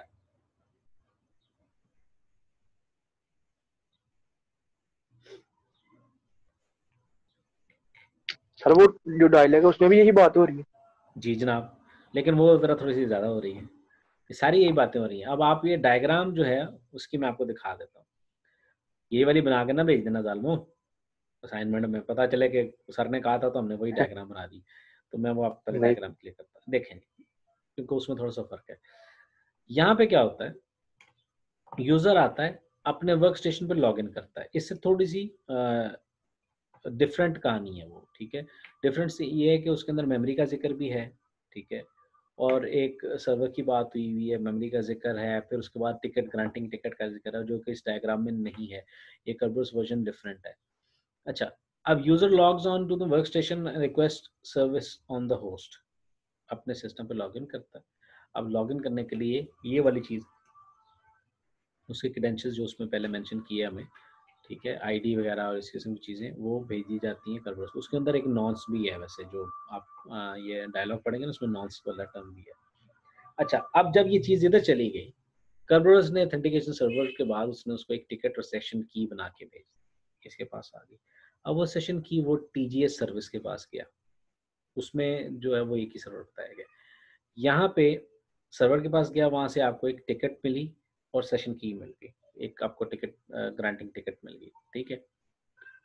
Sir वो जो डायलॉग है उसमें भी यही बात हो रही है? जी जनाब, लेकिन वो ज़रा थोड़ी सी ज़्यादा हो रही है। ये सारी यही बातें हो रही हैं। अब आप ये डायग्राम जो है उसकी मैं आपको दिखा देता हूँ। ये वाली बना के ना भेज देना जालमो असाइनमेंट में, पता चले कि सर ने कहा था तो हमने वही डायग्राम बना दी। तो मैं वो आप पहले नहीं डायग्राम क्लिक करता हूँ, देखें क्योंकि उसमें थोड़ा सा फर्क है। यहाँ पे क्या होता है, यूजर आता है अपने वर्क स्टेशन पर लॉग इन करता है। इससे थोड़ी सी डिफरेंट कहानी है वो, ठीक है। डिफरेंस ये है कि उसके अंदर मेमोरी का जिक्र भी है, ठीक है, और एक सर्वर की बात हुई हुई है, मेमोरी का जिक्र है, फिर उसके बाद टिकट ग्रांटिंग टिकट का जिक्र है जो कि इस डायग्राम में नहीं है। ये कर्बर्स वर्जन डिफरेंट है। अच्छा, अब user logs on to the work station request service on the host, अपने सिस्टम पे लॉगिन करता है। अब लॉगिन करने के लिए ये वाली चीज़, उसके क्रेडेंशियल्स जो उसमें पहले मेंशन किए हमें, ठीक है, आईडी वगैरह और इस किस्म की चीज़ें वो भेजी जाती हैं कर्बर्स। उसके अंदर एक नॉन्स भी है वैसे, जो आप ये डायलॉग पढ़ेंगे ना उसमें नॉन्स वाला टर्म भी है। अच्छा, अब जब ये चीज़ इधर चली गई, कर्बरोस ने ऑथेंटिकेशन सर्वर के बाद उसने उसको एक टिकट और सेशन की बना के भेज दी, इसके पास आ गई। अब वो सेशन की वो टीजीएस सर्विस के पास गया, उसमें जो है वो एक ही सर्वर बताया गया। यहाँ पे सर्वर के पास गया, वहाँ से आपको एक टिकट मिली और सेशन की मिल गई, एक आपको टिकट ग्रांटिंग टिकट मिल गई, ठीक है।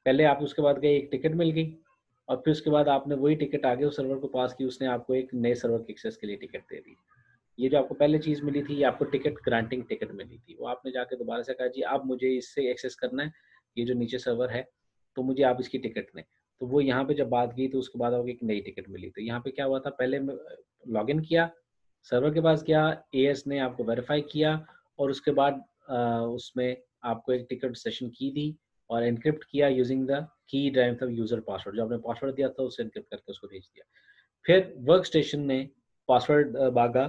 पहले आप उसके बाद गए, एक टिकट मिल गई, और फिर उसके बाद आपने वही टिकट आगे उस सर्वर को पास की, उसने आपको एक नए सर्वर के एक्सेस के लिए टिकट दे दी। ये जो आपको पहले चीज़ मिली थी, ये आपको टिकट ग्रांटिंग टिकट मिली थी, वो आपने जाके दोबारा से कहा जी अब मुझे इससे एक्सेस करना है, ये जो नीचे सर्वर है, तो मुझे आप इसकी टिकट दें। तो वो यहाँ पे जब बात की तो उसके बाद आपको एक नई टिकट मिली। तो यहाँ पे क्या हुआ था, पहले लॉगिन किया, सर्वर के पास गया, एएस ने आपको वेरीफाई किया, और उसके बाद उसमें आपको एक टिकट सेशन की दी और एनक्रिप्ट किया using the key drive the user password, जो आपने पासवर्ड दिया था उसे एनक्रिप्ट करके उसको भेज दिया। फिर वर्क स्टेशन ने पासवर्ड मांगा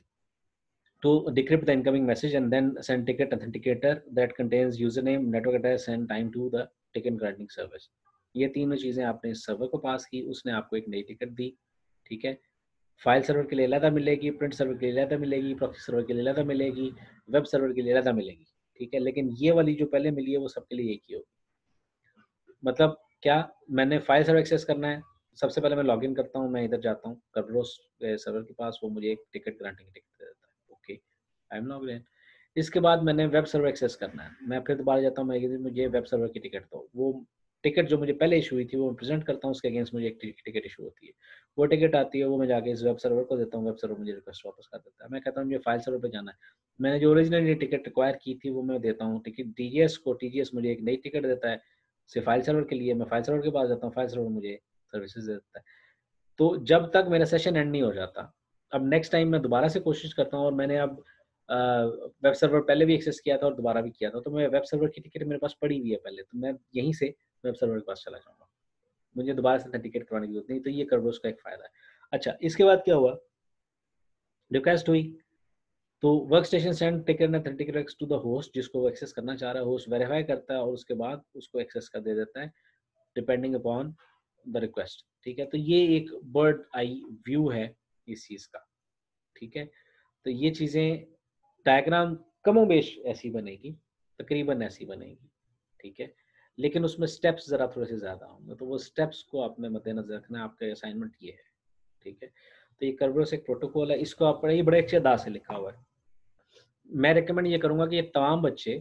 to decrypt the incoming message and then send ticket authenticator that contains username, network address and time to the ticket granting service। ये तीनों चीजें आपने इस सर्वर को पास की, उसने आपको एक नई टिकट दी। ठीक है, फाइल सर्वर के लिए अलग मिलेगी, प्रिंट सर्वर के लिए अलग मिलेगी, प्रॉक्सी सर्वर के लिए अलग मिलेगी, वेब सर्वर के लिए अलग मिलेगी। ठीक है, लेकिन ये वाली जो पहले मिली है वो सबके लिए एक ही होगी। मतलब क्या, मैंने फाइल सर्वर एक्सेस करना है, सबसे पहले मैं लॉगिन करता हूँ, मैं इधर जाता हूँ कर्बरोस सर्वर के पास, वो मुझे एक टिकट ग्रांटिंग टिकट दे देता है। Okay, I am logged in. इसके बाद मैंने वेब सर्वर एक्सेस करना है, मैं फिर दोबारा जाता हूँ, मैं मुझे वेब सर्वर की टिकट दो। वो टिकट जो मुझे पहले इशू हुई थी वो प्रेजेंट करता हूँ, उसके अगेंस्ट मुझे एक टिकट इशू होती है, वो टिकट आती है, वो मैं जाके इस वेब सर्वर को देता हूँ, वेब सर्वर मुझे रिक्वेस्ट वापस कर देता है। मैं कहता हूँ मुझे फाइल सर्वर पे जाना है, मैंने जो ओरिजिनली टिकट रिक्वायर की थी वो मैं देता हूँ टिकट टीजीएस को, टीजीएस मुझे एक नई टिकट देता है सिर्फ फाइल सर्वर के लिए, मैं फाइल सर्वर के पास जाता हूँ, फाइल सर्वर मुझे सर्विसेज देता है। तो जब तक मेरा सेशन एंड नहीं हो जाता, अब नेक्स्ट टाइम मैं दोबारा से कोशिश करता हूँ, और मैंने अब वेब सर्वर पहले भी एक्सेस किया था और दोबारा भी किया था, तो मैं वेब सर्वर की टिकट मेरे पास पड़ी हुई है पहले, तो मैं यहीं से वेब सर्वर के पास चला जाऊँगा, मुझे दोबारा से टिकट करवाने की जरूरत नहीं। तो ये कर्बरोस का एक फ़ायदा है। अच्छा, इसके बाद क्या हुआ, रिक्वेस्ट हुई, तो work station send ticket authenticator to the host, जिसको वो एक्सेस करना चाह रहा है, होस्ट वेरीफाई करता है और उसके बाद उसको एक्सेस कर दे देता है डिपेंडिंग अपॉन द रिक्वेस्ट। ठीक है, तो ये एक बर्ड आई व्यू है इस चीज़ का। ठीक है, तो ये चीज़ें डायग्राम कमोबेश ऐसी बनेगी, तकरीबन ऐसी बनेगी। ठीक है, लेकिन उसमें स्टेप्स ज़रा थोड़े से ज़्यादा होंगे, तो वो स्टेप्स को आपने मद्देनजर रखना है, आपका असाइनमेंट ये है। ठीक है, तो ये कर्बरोस एक प्रोटोकॉल है, इसको आप पढ़िए, बड़े अच्छे अंदाज से लिखा हुआ है। मैं रिकमेंड ये करूँगा कि ये तमाम बच्चे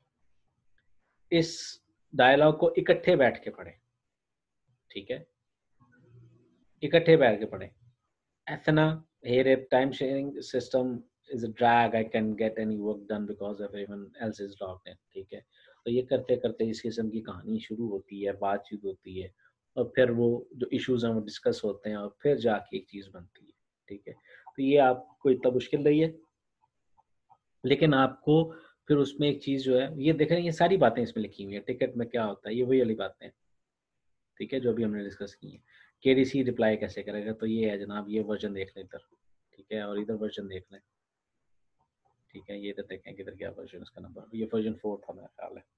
इस डायलॉग को इकट्ठे बैठ के पढ़ें। ठीक है, इकट्ठे बैठ के पढ़ें। Athena, here a time sharing system is a drag, I can get any work done because everyone else is logged in। ठीक है, तो ये करते करते इस किस्म की कहानी शुरू होती है, बातचीत होती है, और फिर वो जो इश्यूज हैं वो डिस्कस होते हैं, और फिर जाके एक चीज़ बनती है। ठीक है, तो ये आपको इतना मुश्किल नहीं है, लेकिन आपको फिर उसमें एक चीज़ जो है, ये देख रहे हैं, ये सारी बातें इसमें लिखी हुई है, टिकट में क्या होता है, ये वही वाली बातें हैं। ठीक है, जो अभी हमने डिस्कस की है। केडीसी रिप्लाई कैसे करेगा, तो ये है जनाब, ये वर्जन देख लें इधर। ठीक है, और इधर वर्जन देख लें। ठीक है, ये इधर देखें किधर क्या वर्जन, इसका नंबर, ये वर्जन 4 था मेरा ख्याल है,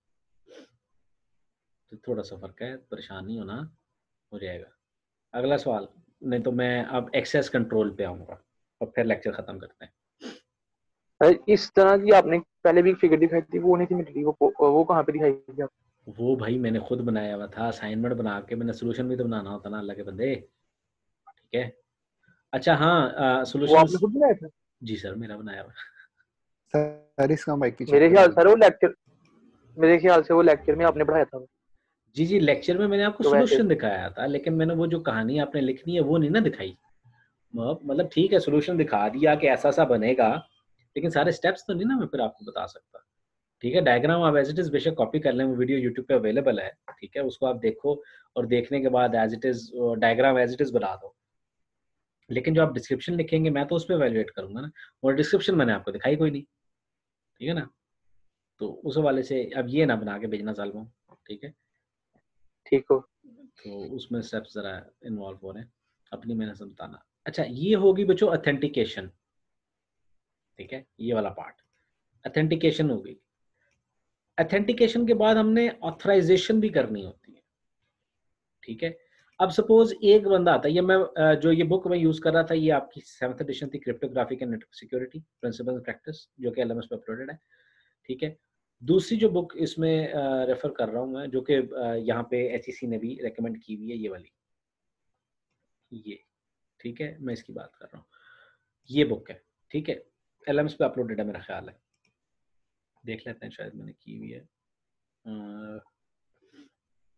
तो थोड़ा सा फर्क है, परेशान नहीं होना, हो जाएगा। अगला सवाल, नहीं तो मैं अब एक्सेस कंट्रोल पे आऊँगा और फिर लेक्चर ख़त्म करते हैं। इस तरह की आपने पहले भी फिगर दिखाई थी, वो नहीं थी मिली, वो कहाँ पे दिखाई थी आप? वो भाई मैंने खुद बनाया हुआ था, असाइनमेंट बना के, मैंने सोल्यूशन भी तो बनाना होता ना अल्लाह के बंदे। ठीक है, अच्छा हाँ, वो सोल्यूशन। आपने खुद बनाया था? जी सर, मेरा बनाया हुआ। सर इसका माइक की मेरे चेक ख्याल कर सर वो लेक्चर, मेरे ख्याल से वो लेक्चर में आपने पढ़ाया था। जी जी, लेक्चर में मैंने आपको तो वैसे सोल्यूशन दिखाया था, लेकिन मैंने वो जो कहानी आपने लिखनी है वो नहीं ना दिखाई। मतलब ठीक है, सोल्यूशन दिखा दिया कि ऐसा सा बनेगा, लेकिन सारे स्टेप्स तो नहीं ना मैं फिर आपको बता सकता। ठीक है, डायग्राम आप एज इट इज बेशक कॉपी कर लें, वो वीडियो यूट्यूब पे अवेलेबल है। ठीक है, उसको आप देखो और देखने के बाद as it is diagram as it is बना दो, लेकिन जो आप डिस्क्रिप्शन लिखेंगे मैं तो उस पर वैल्यूएट करूंगा ना, और डिस्क्रिप्शन मैंने आपको दिखाई कोई नहीं। ठीक है ना, तो उस हवाले से अब ये ना बना के भेजना सालमो। ठीक है, ठीक हो, तो उसमें स्टेप्स ज़रा इन्वॉल्व हो रहे हैं, अपनी मेहनत से बताना। अच्छा, ये होगी बच्चों ऑथेंटिकेशन। ठीक है, ये वाला पार्ट ऑथेंटिकेशन हो गई। ऑथेंटिकेशन के बाद हमने ऑथराइजेशन भी करनी होती है। ठीक है, अब सपोज एक बंदा आता है, ये मैं जो ये बुक मैं यूज कर रहा था, ये आपकी 7th एडिशन थी, cryptographic and network security principles and practice, जो कि एलएमएस पे अपलोडेड है। ठीक है, दूसरी जो बुक इसमें रेफर कर रहा हूँ मैं, जो कि यहाँ पे एचईसी ने भी रेकमेंड की हुई है, ये वाली, ये। ठीक है, मैं इसकी बात कर रहा हूँ, ये बुक है। ठीक है, एलएमएस पे अपलोडेड है मेरा ख्याल है, देख लेते हैं, शायद मैंने की हुई है।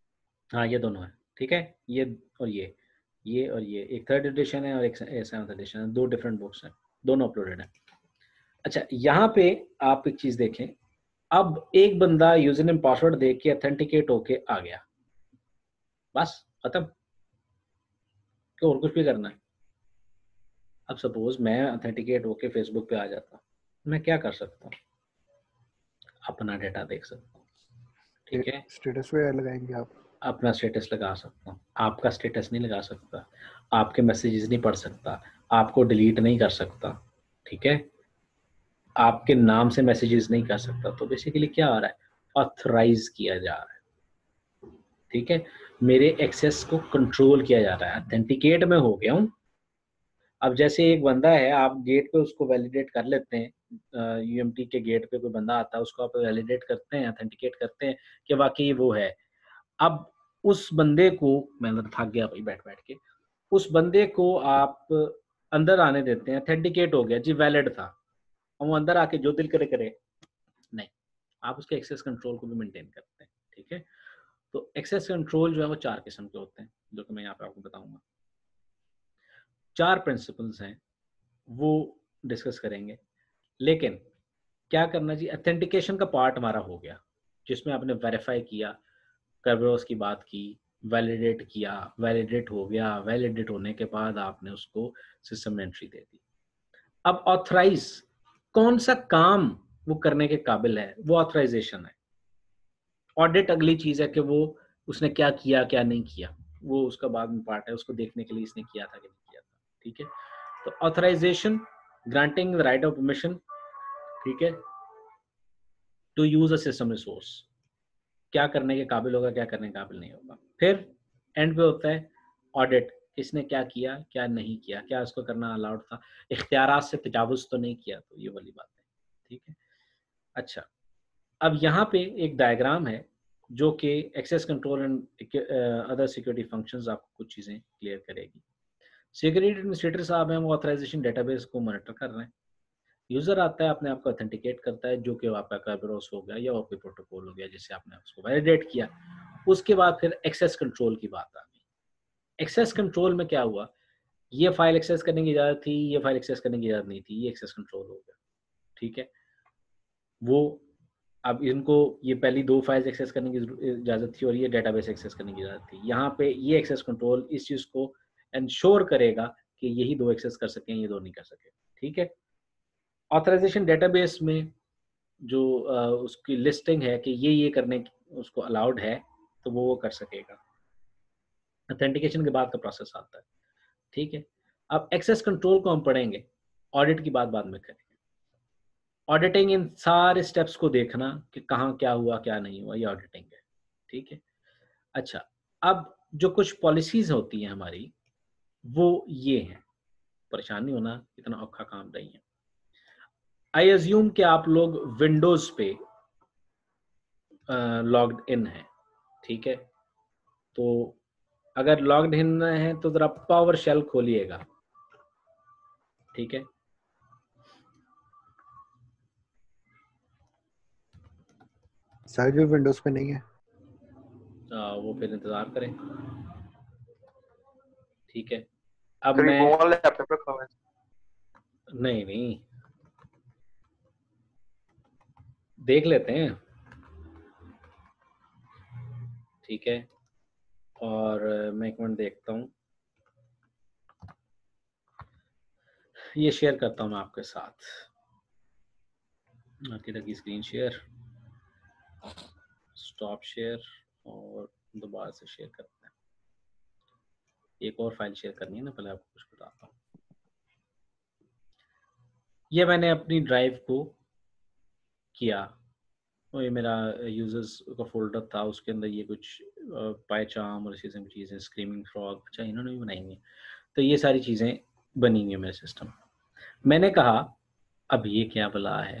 हाँ ये दोनों है, ठीक है, ये और ये और ये, एक 3rd एडिशन है और एक 7th एडिशन है, 2 डिफरेंट बुक्स हैं, दोनों अपलोडेड हैं। अच्छा यहाँ पे आप एक चीज देखें, अब एक बंदा यूजर नेम पासवर्ड दे के ऑथेंटिकेट होके आ गया, बस खत्म, तो और कुछ भी करना है। अब सपोज मैं ऑथेंटिकेट होके फेसबुक पे आ जाता, मैं क्या कर सकता हूँ, अपना डेटा देख सकता हूँ, ठीक है, स्टेटस पे लगाएंगे आप? अपना स्टेटस लगा सकता हूँ, आपका स्टेटस नहीं लगा सकता, आपके मैसेजेस नहीं पढ़ सकता, आपको डिलीट नहीं कर सकता, ठीक है, आपके नाम से मैसेजेस नहीं कर सकता। तो बेसिकली क्या हो रहा है, ऑथराइज किया जा रहा है, ठीक है, मेरे एक्सेस को कंट्रोल किया जा रहा है, ऑथेंटिकेट में हो गया हूँ। अब जैसे एक बंदा है, आप गेट पे उसको वैलिडेट कर लेते हैं, यूएमटी के गेट पे कोई बंदा आता है, उसको आप वैलिडेट करते हैं, ऑथेंटिकेट करते हैं कि वाकई वो है। अब उस बंदे को, मैं थक गया भाई बैठ बैठ के, उस बंदे को आप अंदर आने देते हैं, ऑथेंटिकेट हो गया जी, वैलिड था, और वो अंदर आके जो दिल करे करे, नहीं, आप उसके एक्सेस कंट्रोल को भी मेंटेन करते हैं, ठीक है। तो एक्सेस कंट्रोल जो है वो 4 किस्म के होते हैं, जो कि मैं यहाँ पे आपको बताऊंगा। 4 प्रिंसिपल्स हैं, वो डिस्कस करेंगे। लेकिन क्या करना जी, ऑथेंटिकेशन का पार्ट हमारा हो गया, जिसमें आपने वेरीफाई किया, कर्बरोस की बात की, वैलिडेट किया, वैलिडेट हो गया, वैलिडेट होने के बाद आपने उसको सिस्टम में एंट्री दे दी। अब ऑथराइज कौन सा काम वो करने के काबिल है, वो ऑथराइजेशन है। ऑडिट अगली चीज है कि वो उसने क्या किया क्या नहीं किया, वो उसका बाद में पार्ट है, उसको देखने के लिए इसने किया था कि नहीं किया था, ठीक है। तो authorisation, granting the right of permission, ठीक है, to use a system resource, क्या करने के काबिल होगा, क्या करने के काबिल नहीं होगा। फिर एंड पे होता है ऑडिट, किसने क्या किया क्या नहीं किया, क्या उसको करना अलाउड था, इख्तियारात से तजावुज तो नहीं किया, तो ये वाली बात है, ठीक है। अच्छा, अब यहाँ पे एक डायग्राम है जो कि access control and other security functions आपको कुछ चीज़ें क्लियर करेगी। सिक्योरिटी एडमिनिस्ट्रेटर साहब हैं, वो ऑथराइजेशन डेटाबेस को मॉनिटर कर रहे हैं। यूजर आता है, अपने आप को ऑथेंटिकेट करता है, जो कि आपका कर्बरोस हो गया या और कोई प्रोटोकॉल हो गया जिससे आपने उसको वैलिडेट किया। उसके बाद फिर एक्सेस कंट्रोल की बात आ गई। एक्सेस कंट्रोल में क्या हुआ, ये फाइल एक्सेस करने की इजाजत थी, ये फाइल एक्सेस करने की इजाजत नहीं थी, ये एक्सेस कंट्रोल हो गया, ठीक है। वो अब इनको ये पहली 2 फाइल्स एक्सेस करने की इजाजत थी और ये डेटाबेस एक्सेस करने की इजाजत थी। यहाँ पे ये एक्सेस कंट्रोल इस चीज को इंश्योर करेगा कि यही 2 एक्सेस कर सकें, ये 2 नहीं कर सके, ठीक है। ऑथराइजेशन डेटाबेस में जो उसकी लिस्टिंग है कि ये करने उसको अलाउड है, तो वो कर सकेगा। ऑथेंटिकेशन के बाद का प्रोसेस आता है, ठीक है। अब एक्सेस कंट्रोल को हम पढ़ेंगे, ऑडिट की बात बाद में करेंगे। ऑडिटिंग इन सारे स्टेप्स को देखना कि कहाँ क्या हुआ क्या नहीं हुआ, ये ऑडिटिंग है, ठीक है। अच्छा, अब जो कुछ पॉलिसीज होती हैं हमारी, वो ये हैं, परेशानी होना इतना औखा काम नहीं है। आई अज्यूम कि आप लोग विंडोज पे लॉग्ड इन है, ठीक है। तो अगर लॉग्ड इन है तो जरा पावर शेल खोलिएगा, ठीक है। सर जो विंडोज पे नहीं है वो फिर इंतजार करें, ठीक है। अब करीब मैं वो वाला लैपटॉप रखा हुआ है। नहीं देख लेते हैं, ठीक है। और मैं एक मिनट देखता हूँ, ये शेयर करता हूँ मैं आपके साथ, आपकी लगी स्क्रीन शेयर, स्टॉप शेयर, और दोबारा से शेयर करते हैं। एक और फाइल शेयर करनी है ना, पहले आपको कुछ बताता हूँ। ये मैंने अपनी ड्राइव को किया, और ये मेरा यूजर्स का फोल्डर था, उसके अंदर ये कुछ पायचाम और इसी किस्म की चीज़ें, स्क्रीमिंग फ्रॉग, अच्छा इन्होंने भी बनाई हैं, तो ये सारी चीज़ें बनी हुई है मेरे सिस्टम। मैंने कहा अब ये क्या बला है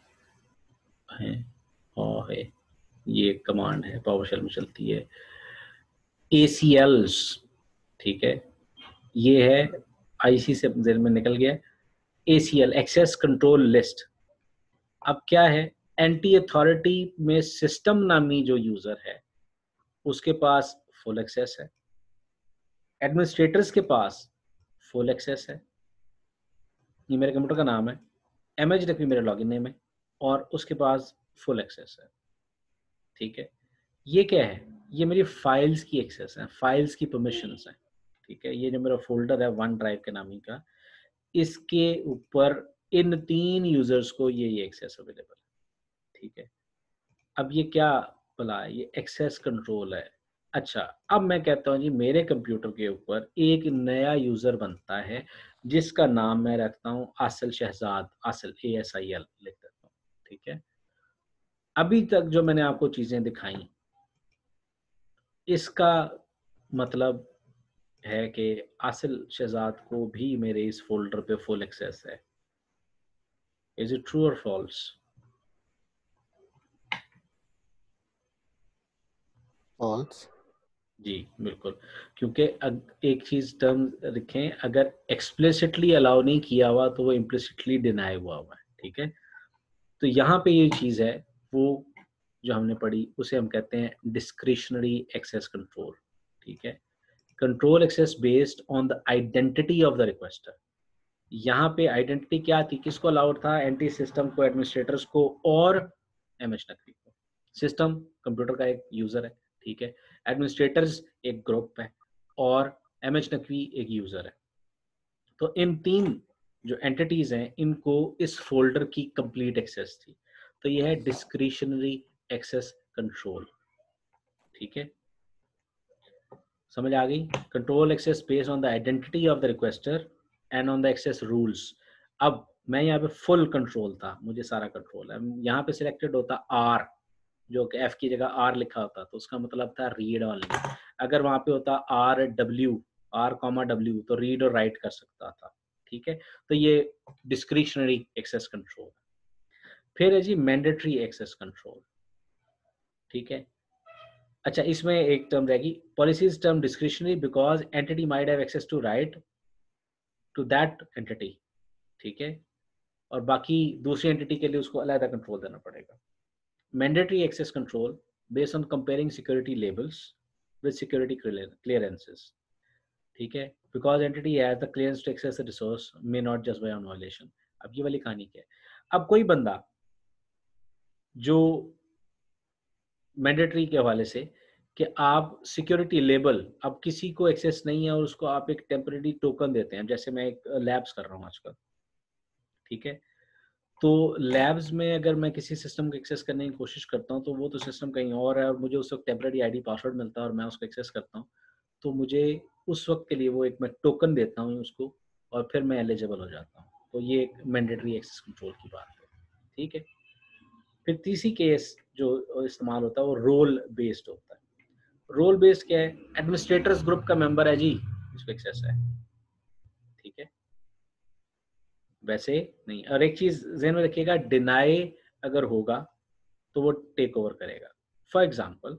और है, ये कमांड है, पावरशेल में चलती है, ACLs, ठीक है। ये है IC से जेल में निकल गया, ACL एक्सेस कंट्रोल लिस्ट। अब क्या है, एंटी अथॉरिटी में सिस्टम नामी जो यूजर है उसके पास फुल एक्सेस है, एडमिनिस्ट्रेटर्स के पास फुल एक्सेस है, ये मेरे कंप्यूटर का नाम है, एमएच नकवी मेरा लॉगिन नेम है और उसके पास फुल एक्सेस है। ठीक है, ये क्या है, ये मेरी फाइल्स की एक्सेस है, फाइल्स की परमिशंस है। ठीक है, ये जो मेरा फोल्डर है वन ड्राइव के नामी का, इसके ऊपर इन 3 यूजर्स को ये एक्सेस अवेलेबल है। ठीक है, अब ये क्या भला है, ये एक्सेस कंट्रोल है। अच्छा, अब मैं कहता हूँ जी मेरे कंप्यूटर के ऊपर एक नया यूजर बनता है जिसका नाम मैं रखता हूँ आसिल शहजाद, आसिल ASIL लिख देता हूँ। ठीक है, अभी तक जो मैंने आपको चीजें दिखाई, इसका मतलब है कि आसिल शहजाद को भी मेरे इस फोल्डर पे फुल एक्सेस है। इज इट ट्रू और फॉल्स? फॉल्स। जी बिल्कुल, क्योंकि एक चीज टर्म लिखें, अगर एक्सप्लिसिटली अलाउ नहीं किया हुआ तो वो इम्प्लिसिटली डिनाई हुआ है। ठीक है, तो यहाँ पे ये चीज है वो जो हमने पढ़ी उसे हम कहते हैं डिस्क्रिशनरी एक्सेस कंट्रोल। ठीक है, control access based on the identity of the requester. यहाँ पे आइडेंटिटी क्या थी, किसको अलाउड था, एंटी सिस्टम को, एडमिनिस्ट्रेटर्स को और एमएच नकवी को। सिस्टम कंप्यूटर का एक यूजर है, ठीक है, एडमिनिस्ट्रेटर्स एक ग्रुप है और एमएच नकवी एक यूजर है। तो इन 3 जो एंटिटीज हैं इनको इस फोल्डर की कंप्लीट एक्सेस थी, तो यह है डिस्क्रिशनरी एक्सेस कंट्रोल। ठीक है, समझ आ गई? Control access based on the identity of the requester and on the access rules. अब मैं यहाँ पे फुल कंट्रोल था, मुझे सारा कंट्रोल है। यहाँ पे सिलेक्टेड होता आर, जो कि एफ की जगह आर लिखा होता तो उसका मतलब था रीड ऑनली। अगर वहां पे होता R तो रीड और राइट कर सकता था। ठीक है, तो ये डिस्क्रिशनरी एक्सेस कंट्रोल। फिर है जी मैंडेटरी एक्सेस कंट्रोल। ठीक है, अच्छा इसमें एक टर्म रहेगी, policies term discretionary because entity might have access to right to that entity. ठीक है, और बाकी दूसरी एंटिटी के लिए उसको अलग कंट्रोल देना पड़ेगा। Mandatory access control based on comparing security labels with security clearances. ठीक है, because entity has the clearance to access the resource may not justify on violation. अब ये वाली कहानी क्या है, अब कोई बंदा जो मैंडेटरी के हवाले से कि आप सिक्योरिटी लेबल, अब किसी को एक्सेस नहीं है और उसको आप एक टेम्परेरी टोकन देते हैं, जैसे मैं एक लैब्स कर रहा हूँ आजकल। ठीक है, तो लैब्स में अगर मैं किसी सिस्टम को एक्सेस करने की कोशिश करता हूँ तो वो तो सिस्टम कहीं और है और मुझे उस वक्त टेम्परेरी आईडी पासवर्ड मिलता है और मैं उसको एक्सेस करता हूँ, तो मुझे उस वक्त के लिए वो एक मैं टोकन देता हूँ उसको और फिर मैं एलिजिबल हो जाता हूँ। तो ये एक मैंडेटरी एक्सेस कंट्रोल की बात है। ठीक है, फिर तीसरी केस जो इस्तेमाल होता है वो रोल बेस्ड होता है। रोल बेस्ड क्या है, एडमिनिस्ट्रेटर्स ग्रुप का मेंबर है जी, इसको एक्सेस है। ठीक है, वैसे नहीं। और एक चीज ध्यान में रखिएगा, डिनाई अगर होगा तो वो टेक ओवर करेगा। फॉर एग्जाम्पल,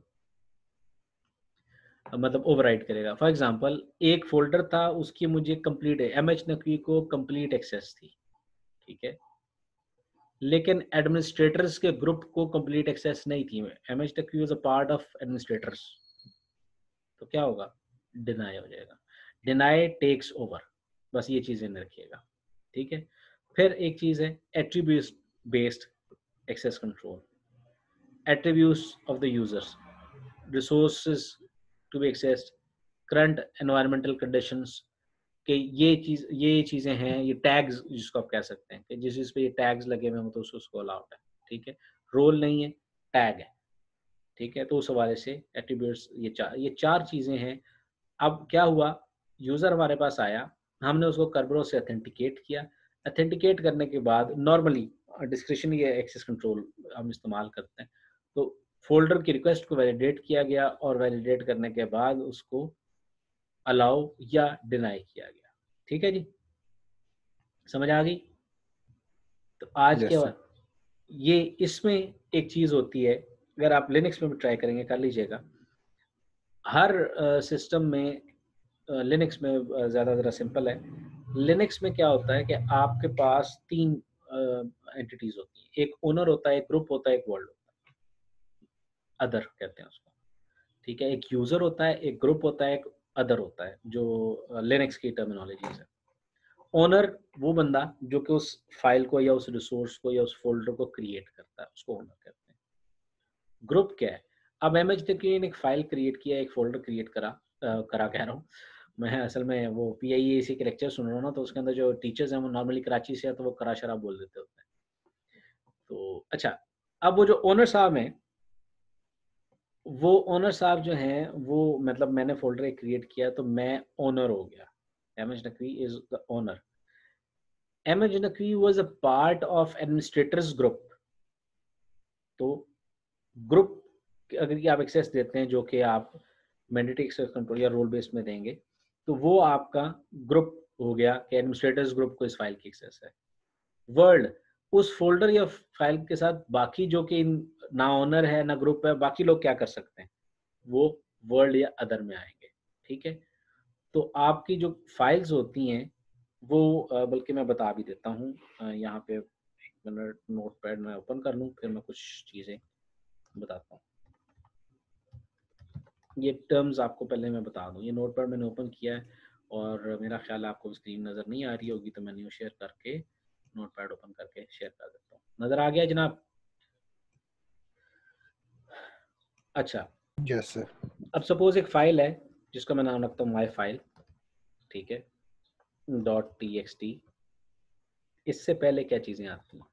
मतलब ओवरराइड करेगा। फॉर एग्जाम्पल, एक फोल्डर था उसकी मुझे कंप्लीट एमएच नकवी को कंप्लीट एक्सेस थी। ठीक है, लेकिन एडमिनिस्ट्रेटर्स के ग्रुप को कंप्लीट एक्सेस नहीं थी। MH Naqvi was a part of administrators, तो क्या होगा, डिनाई हो जाएगा। डिनाई टेक्स ओवर, बस ये चीजें रखिएगा। ठीक है, फिर एक चीज है attribute based access control. attributes of the users, resources to be accessed, current environmental conditions, कि ये चीजें हैं, ये टैग्स जिसको आप कह सकते हैं कि जिस चीज पे ये टैग्स लगे हुए हैं तो उसको अलाउड है। ठीक है, रोल नहीं है, टैग है। ठीक है, तो उस हवाले से एट्रीब्यूट्स ये चार चीजें हैं। अब क्या हुआ, यूजर हमारे पास आया, हमने उसको कर्बरो से ऑथेंटिकेट किया। ऑथेंटिकेट करने के बाद नॉर्मली डिस्क्रिशनरी एक्सेस कंट्रोल हम इस्तेमाल करते हैं, तो फोल्डर की रिक्वेस्ट को वैलिडेट किया गया और वैलिडेट करने के बाद उसको अलाउ या डिनाई किया गया। ठीक है जी, समझ आ गई? तो आज के Yes, sir. बाद ये इसमें एक चीज होती है, अगर आप लिनक्स में भी ट्राई करेंगे, कर लीजिएगा। हर सिस्टम में, लिनक्स में ज़्यादा ज़रा सिंपल है। लिनक्स में क्या होता है कि आपके पास 3 एंटिटीज होती हैं, एक ओनर होता है, एक ग्रुप होता है, एक वर्ल्ड होता है, अदर कहते हैं उसको। ठीक है, एक यूजर होता है, एक ग्रुप होता है, एक अदर होता है, जो लिनक्स की टर्मिनोलॉजी है। ओनर वो बंदा जो कि उस फाइल को या उस रिसोर्स को या उस फोल्डर को क्रिएट करता है, उसको ओनर कहते हैं। ग्रुप क्या है? अब एमएच ने एक फाइल क्रिएट किया, एक फोल्डर क्रिएट करा कह रहा हूँ मैं, असल में वो PIEAC के लेक्चर सुन रहा हूँ ना, तो उसके अंदर जो टीचर्स हैं वो नॉर्मली कराची से है, तो वो करा शरा बोल देते होते हैं। तो अच्छा, अब वो जो ओनर साहब हैं, वो ओनर साहब जो हैं वो, मतलब मैंने फोल्डर एक क्रिएट किया तो मैं ओनर हो गया। MH Naqvi is the owner. MH Naqvi was a part of administrators group. तो ग्रुप अगर ये आप एक्सेस देते हैं, जो कि आप मैंडेटरी एक्सेस कंट्रोल या रोल बेस में देंगे, तो वो आपका ग्रुप हो गया कि एडमिनिस्ट्रेटर्स ग्रुप को इस फाइल की एक्सेस है। वर्ल्ड उस फोल्डर या फाइल के साथ बाकी जो कि ना ओनर है ना ग्रुप है, बाकी लोग क्या कर सकते हैं, वो वर्ल्ड या अदर में आएंगे। ठीक है, तो आपकी जो फाइल्स होती हैं वो बल्कि मैं बता भी देता हूँ यहाँ पे, एक मिनट नोटपैड में ओपन कर लूँ, फिर मैं कुछ चीज़ें बताता हूँ। ये टर्म्स आपको पहले मैं बता दूं, ये नोटपैड मैंने ओपन किया है और मेरा ख्याल है आपको स्क्रीन नज़र नहीं आ रही होगी, तो मैं न्यू शेयर करके नोटपैड ओपन करके शेयर कर देता हूँ। नज़र आ गया जनाब? अच्छा, यस सर। अब सपोज एक फाइल है जिसका मैं नाम रखता हूँ माई फाइल, ठीक है, .txt। इससे पहले क्या चीज़ें आती हैं?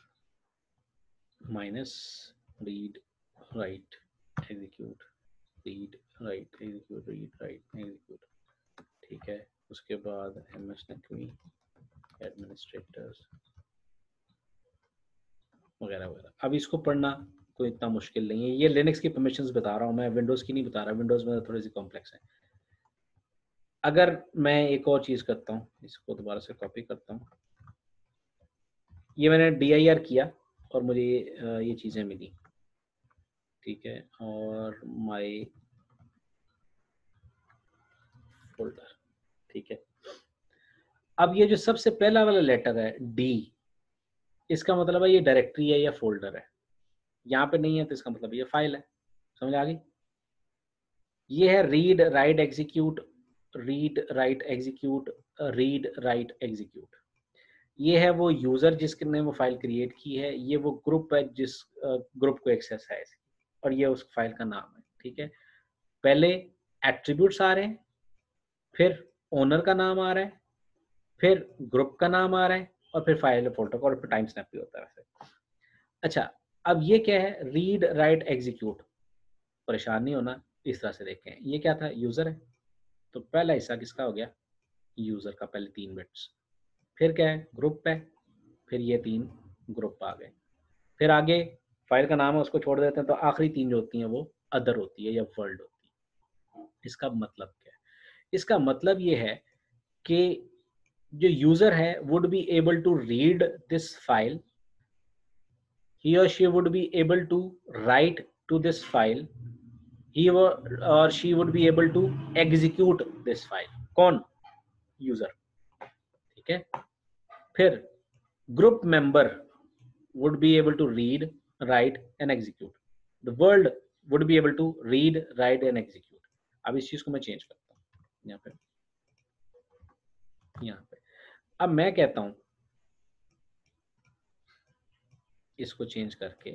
Minus, read, write, execute, read, write, execute, read, write, execute. ठीक है, उसके बाद एमएस नकवी, एडमिनिस्ट्रेटर्स वगैरह वगैरह। अब इसको पढ़ना कोई इतना मुश्किल नहीं है, ये लिनक्स की परमिशंस बता रहा हूँ मैं, विंडोज़ की नहीं बता रहा, विंडोज़ में थोड़ी सी कॉम्प्लेक्स है। अगर मैं एक और चीज़ करता हूँ, इसको दोबारा से कॉपी करता हूँ, ये मैंने dir किया और मुझे ये चीज़ें मिली, ठीक है, और माई फोल्डर, ठीक है। अब ये जो सबसे पहला वाला लेटर है D, इसका मतलब है ये डायरेक्टरी है या फोल्डर है। यहाँ पे नहीं है तो इसका मतलब ये फाइल है। समझ आ गई? ये है read write execute, read write execute, read write execute. ये है वो यूजर जिसने वो फाइल क्रिएट की है, ये वो ग्रुप है जिस ग्रुप को एक्सेस है इसकी, और ये उस फाइल का नाम है। ठीक है, पहले एट्रीब्यूट्स आ रहे हैं, फिर ओनर का नाम आ रहा है, फिर ग्रुप का नाम आ रहा है, और फिर फाइल फोल्डर का, और फिर टाइम स्नैप भी होता है वैसे। अच्छा, अब ये क्या है? Read write execute. परेशान नहीं होना, इस तरह से देखें, ये क्या था? यूजर है, तो पहला हिस्सा किसका हो गया? यूजर का, पहले 3 बिट्स। फिर क्या है? ग्रुप है, फिर ये 3 ग्रुप आ गए। फिर आगे फाइल का नाम है, उसको छोड़ देते हैं, तो आखिरी 3 जो होती हैं वो अदर होती है या वर्ल्ड होती है। इसका मतलब क्या है? इसका मतलब ये है कि जो यूजर है would be able to read this file, he or she would be able to write to this file, he or she would be able to execute this file। कौन? यूजर। ठीक है, फिर group member would be able to read, write and execute, the world would be able to read, write and execute। अब इस चीज को मैं change करता हूँ यहाँ पे, यहाँ पे अब मैं कहता हूँ इसको चेंज करके,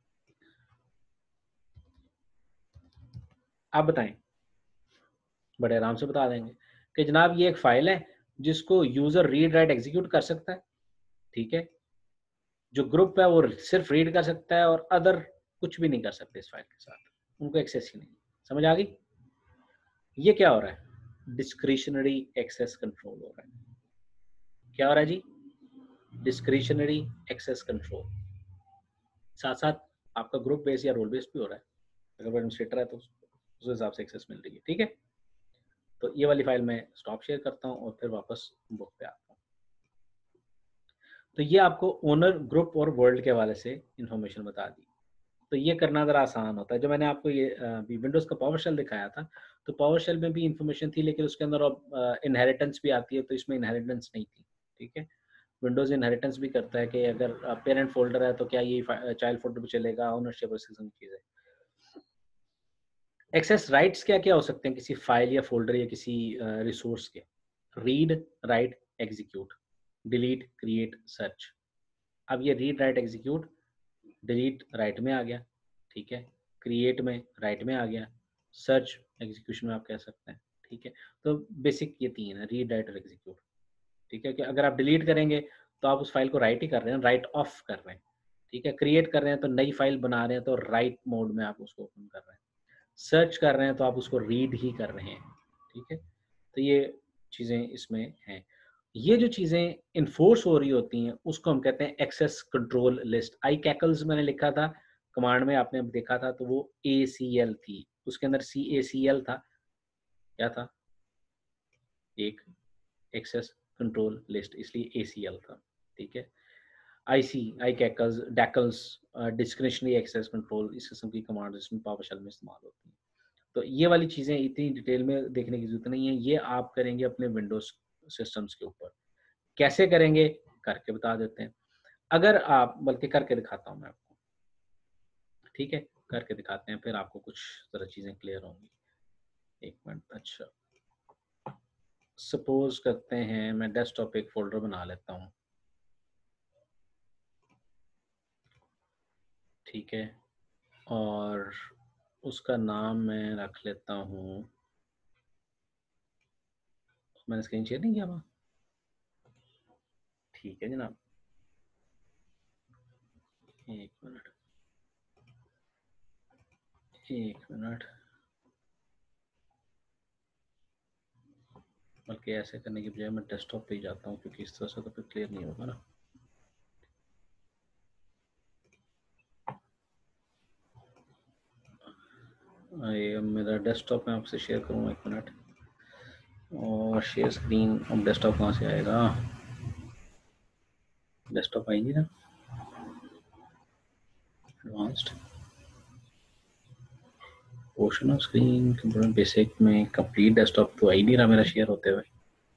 आप बताएं, बड़े आराम से बता देंगे कि जनाब ये एक फाइल है जिसको यूजर रीड राइट एग्जीक्यूट कर सकता है। ठीक है, जो ग्रुप है वो सिर्फ रीड कर सकता है, और अदर कुछ भी नहीं कर सकते इस फाइल के साथ, उनको एक्सेस ही नहीं। समझ आ गई? ये क्या हो रहा है? डिस्क्रिशनरी एक्सेस कंट्रोल हो रहा है। क्या हो रहा है जी? Discretionary access control. साथ साथ आपका ग्रुप बेस या रोल बेस भी हो रहा है, अगर एडमिनिस्ट्रेटर है तो उस हिसाब से एक्सेस मिल रही है। ठीक है, तो ये वाली फाइल मैं स्टॉप शेयर करता हूँ और फिर वापस बुक पे आता हूँ। तो ये आपको ओनर, ग्रुप और वर्ल्ड के हवाले से इंफॉर्मेशन बता दी। तो ये करना ज़रा आसान होता है। जो मैंने आपको ये विंडोज़ का पावर शेल दिखाया था, तो पावर शेल में भी इंफॉर्मेशन थी, लेकिन उसके अंदर अब इनहेरिटेंस भी आती है, तो इसमें इनहेरिटेंस नहीं थी। ठीक है, विंडोज़ इनहेरिटेंस भी करता है कि अगर पेरेंट फोल्डर है तो क्या ये चाइल्ड फोल्डर पे चलेगा, ओनरशिप और चीज़ है। एक्सेस राइट्स क्या क्या हो सकते हैं किसी फाइल या फोल्डर या किसी रिसोर्स के? Read, write, execute, delete, create, search. अब ये read, write, execute, delete right में आ गया, ठीक है, क्रिएट में राइट में आ गया, सर्च एग्जीक्यूशन में आप कह सकते हैं, ठीक है। तो बेसिक ये तीन है, रीड, राइट और एग्जीक्यूट, ठीक है। कि अगर आप डिलीट करेंगे तो आप उस फाइल को राइट ही कर रहे हैं, राइट ऑफ कर रहे हैं, ठीक है। क्रिएट कर रहे हैं तो नई फाइल बना रहे हैं तो राइट मोड में आप उसको ओपन कर रहे हैं, सर्च कर रहे हैं तो आप उसको रीड ही कर रहे हैं, ठीक है। तो ये चीज़ें इसमें हैं। ये जो चीज़ें इन्फोर्स हो रही होती हैं उसको हम कहते हैं access control list. Icacls मैंने लिखा था कमांड में, आपने देखा था, तो वो ACL थी, उसके अंदर CACL था, क्या था, एक एक्सेस कंट्रोल लिस्ट, इसलिए ACL था, ठीक है। Icacls, DACLs, discretionary access control, इस किस्म की कमांड इसमें पावरशेल में इस्तेमाल होती हैं। तो ये वाली चीज़ें इतनी डिटेल में देखने की जरूरत नहीं है, ये आप करेंगे अपने विंडोज सिस्टम्स के ऊपर। कैसे करेंगे करके बता देते हैं। अगर आप, बल्कि करके दिखाता हूँ मैं आपको, ठीक है, करके दिखाते हैं, फिर आपको कुछ ज़रा चीज़ें क्लियर होंगी। एक मिनट। अच्छा, सपोज करते हैं मैं डेस्कटॉप पे एक फोल्डर बना लेता हूँ, ठीक है, और उसका नाम मैं रख लेता हूँ, मैंने स्क्रीन शेयर नहीं किया वहाँ, ठीक है जनाब, एक मिनट, बल्कि ऐसे करने की बजाय मैं डेस्कटॉप पे ही जाता हूँ, क्योंकि इस तरह से तो फिर क्लियर नहीं होगा ना। ये मेरा डेस्कटॉप मैं आपसे शेयर करूँगा, एक मिनट, और शेयर स्क्रीन। अब डेस्कटॉप कहाँ से आएगा, डेस्कटॉप आएगी ना, advanced, portion of screen, computer basic में, कंप्लीट डेस्कटॉप तो आ ही नहीं रहा मेरा शेयर होते हुए।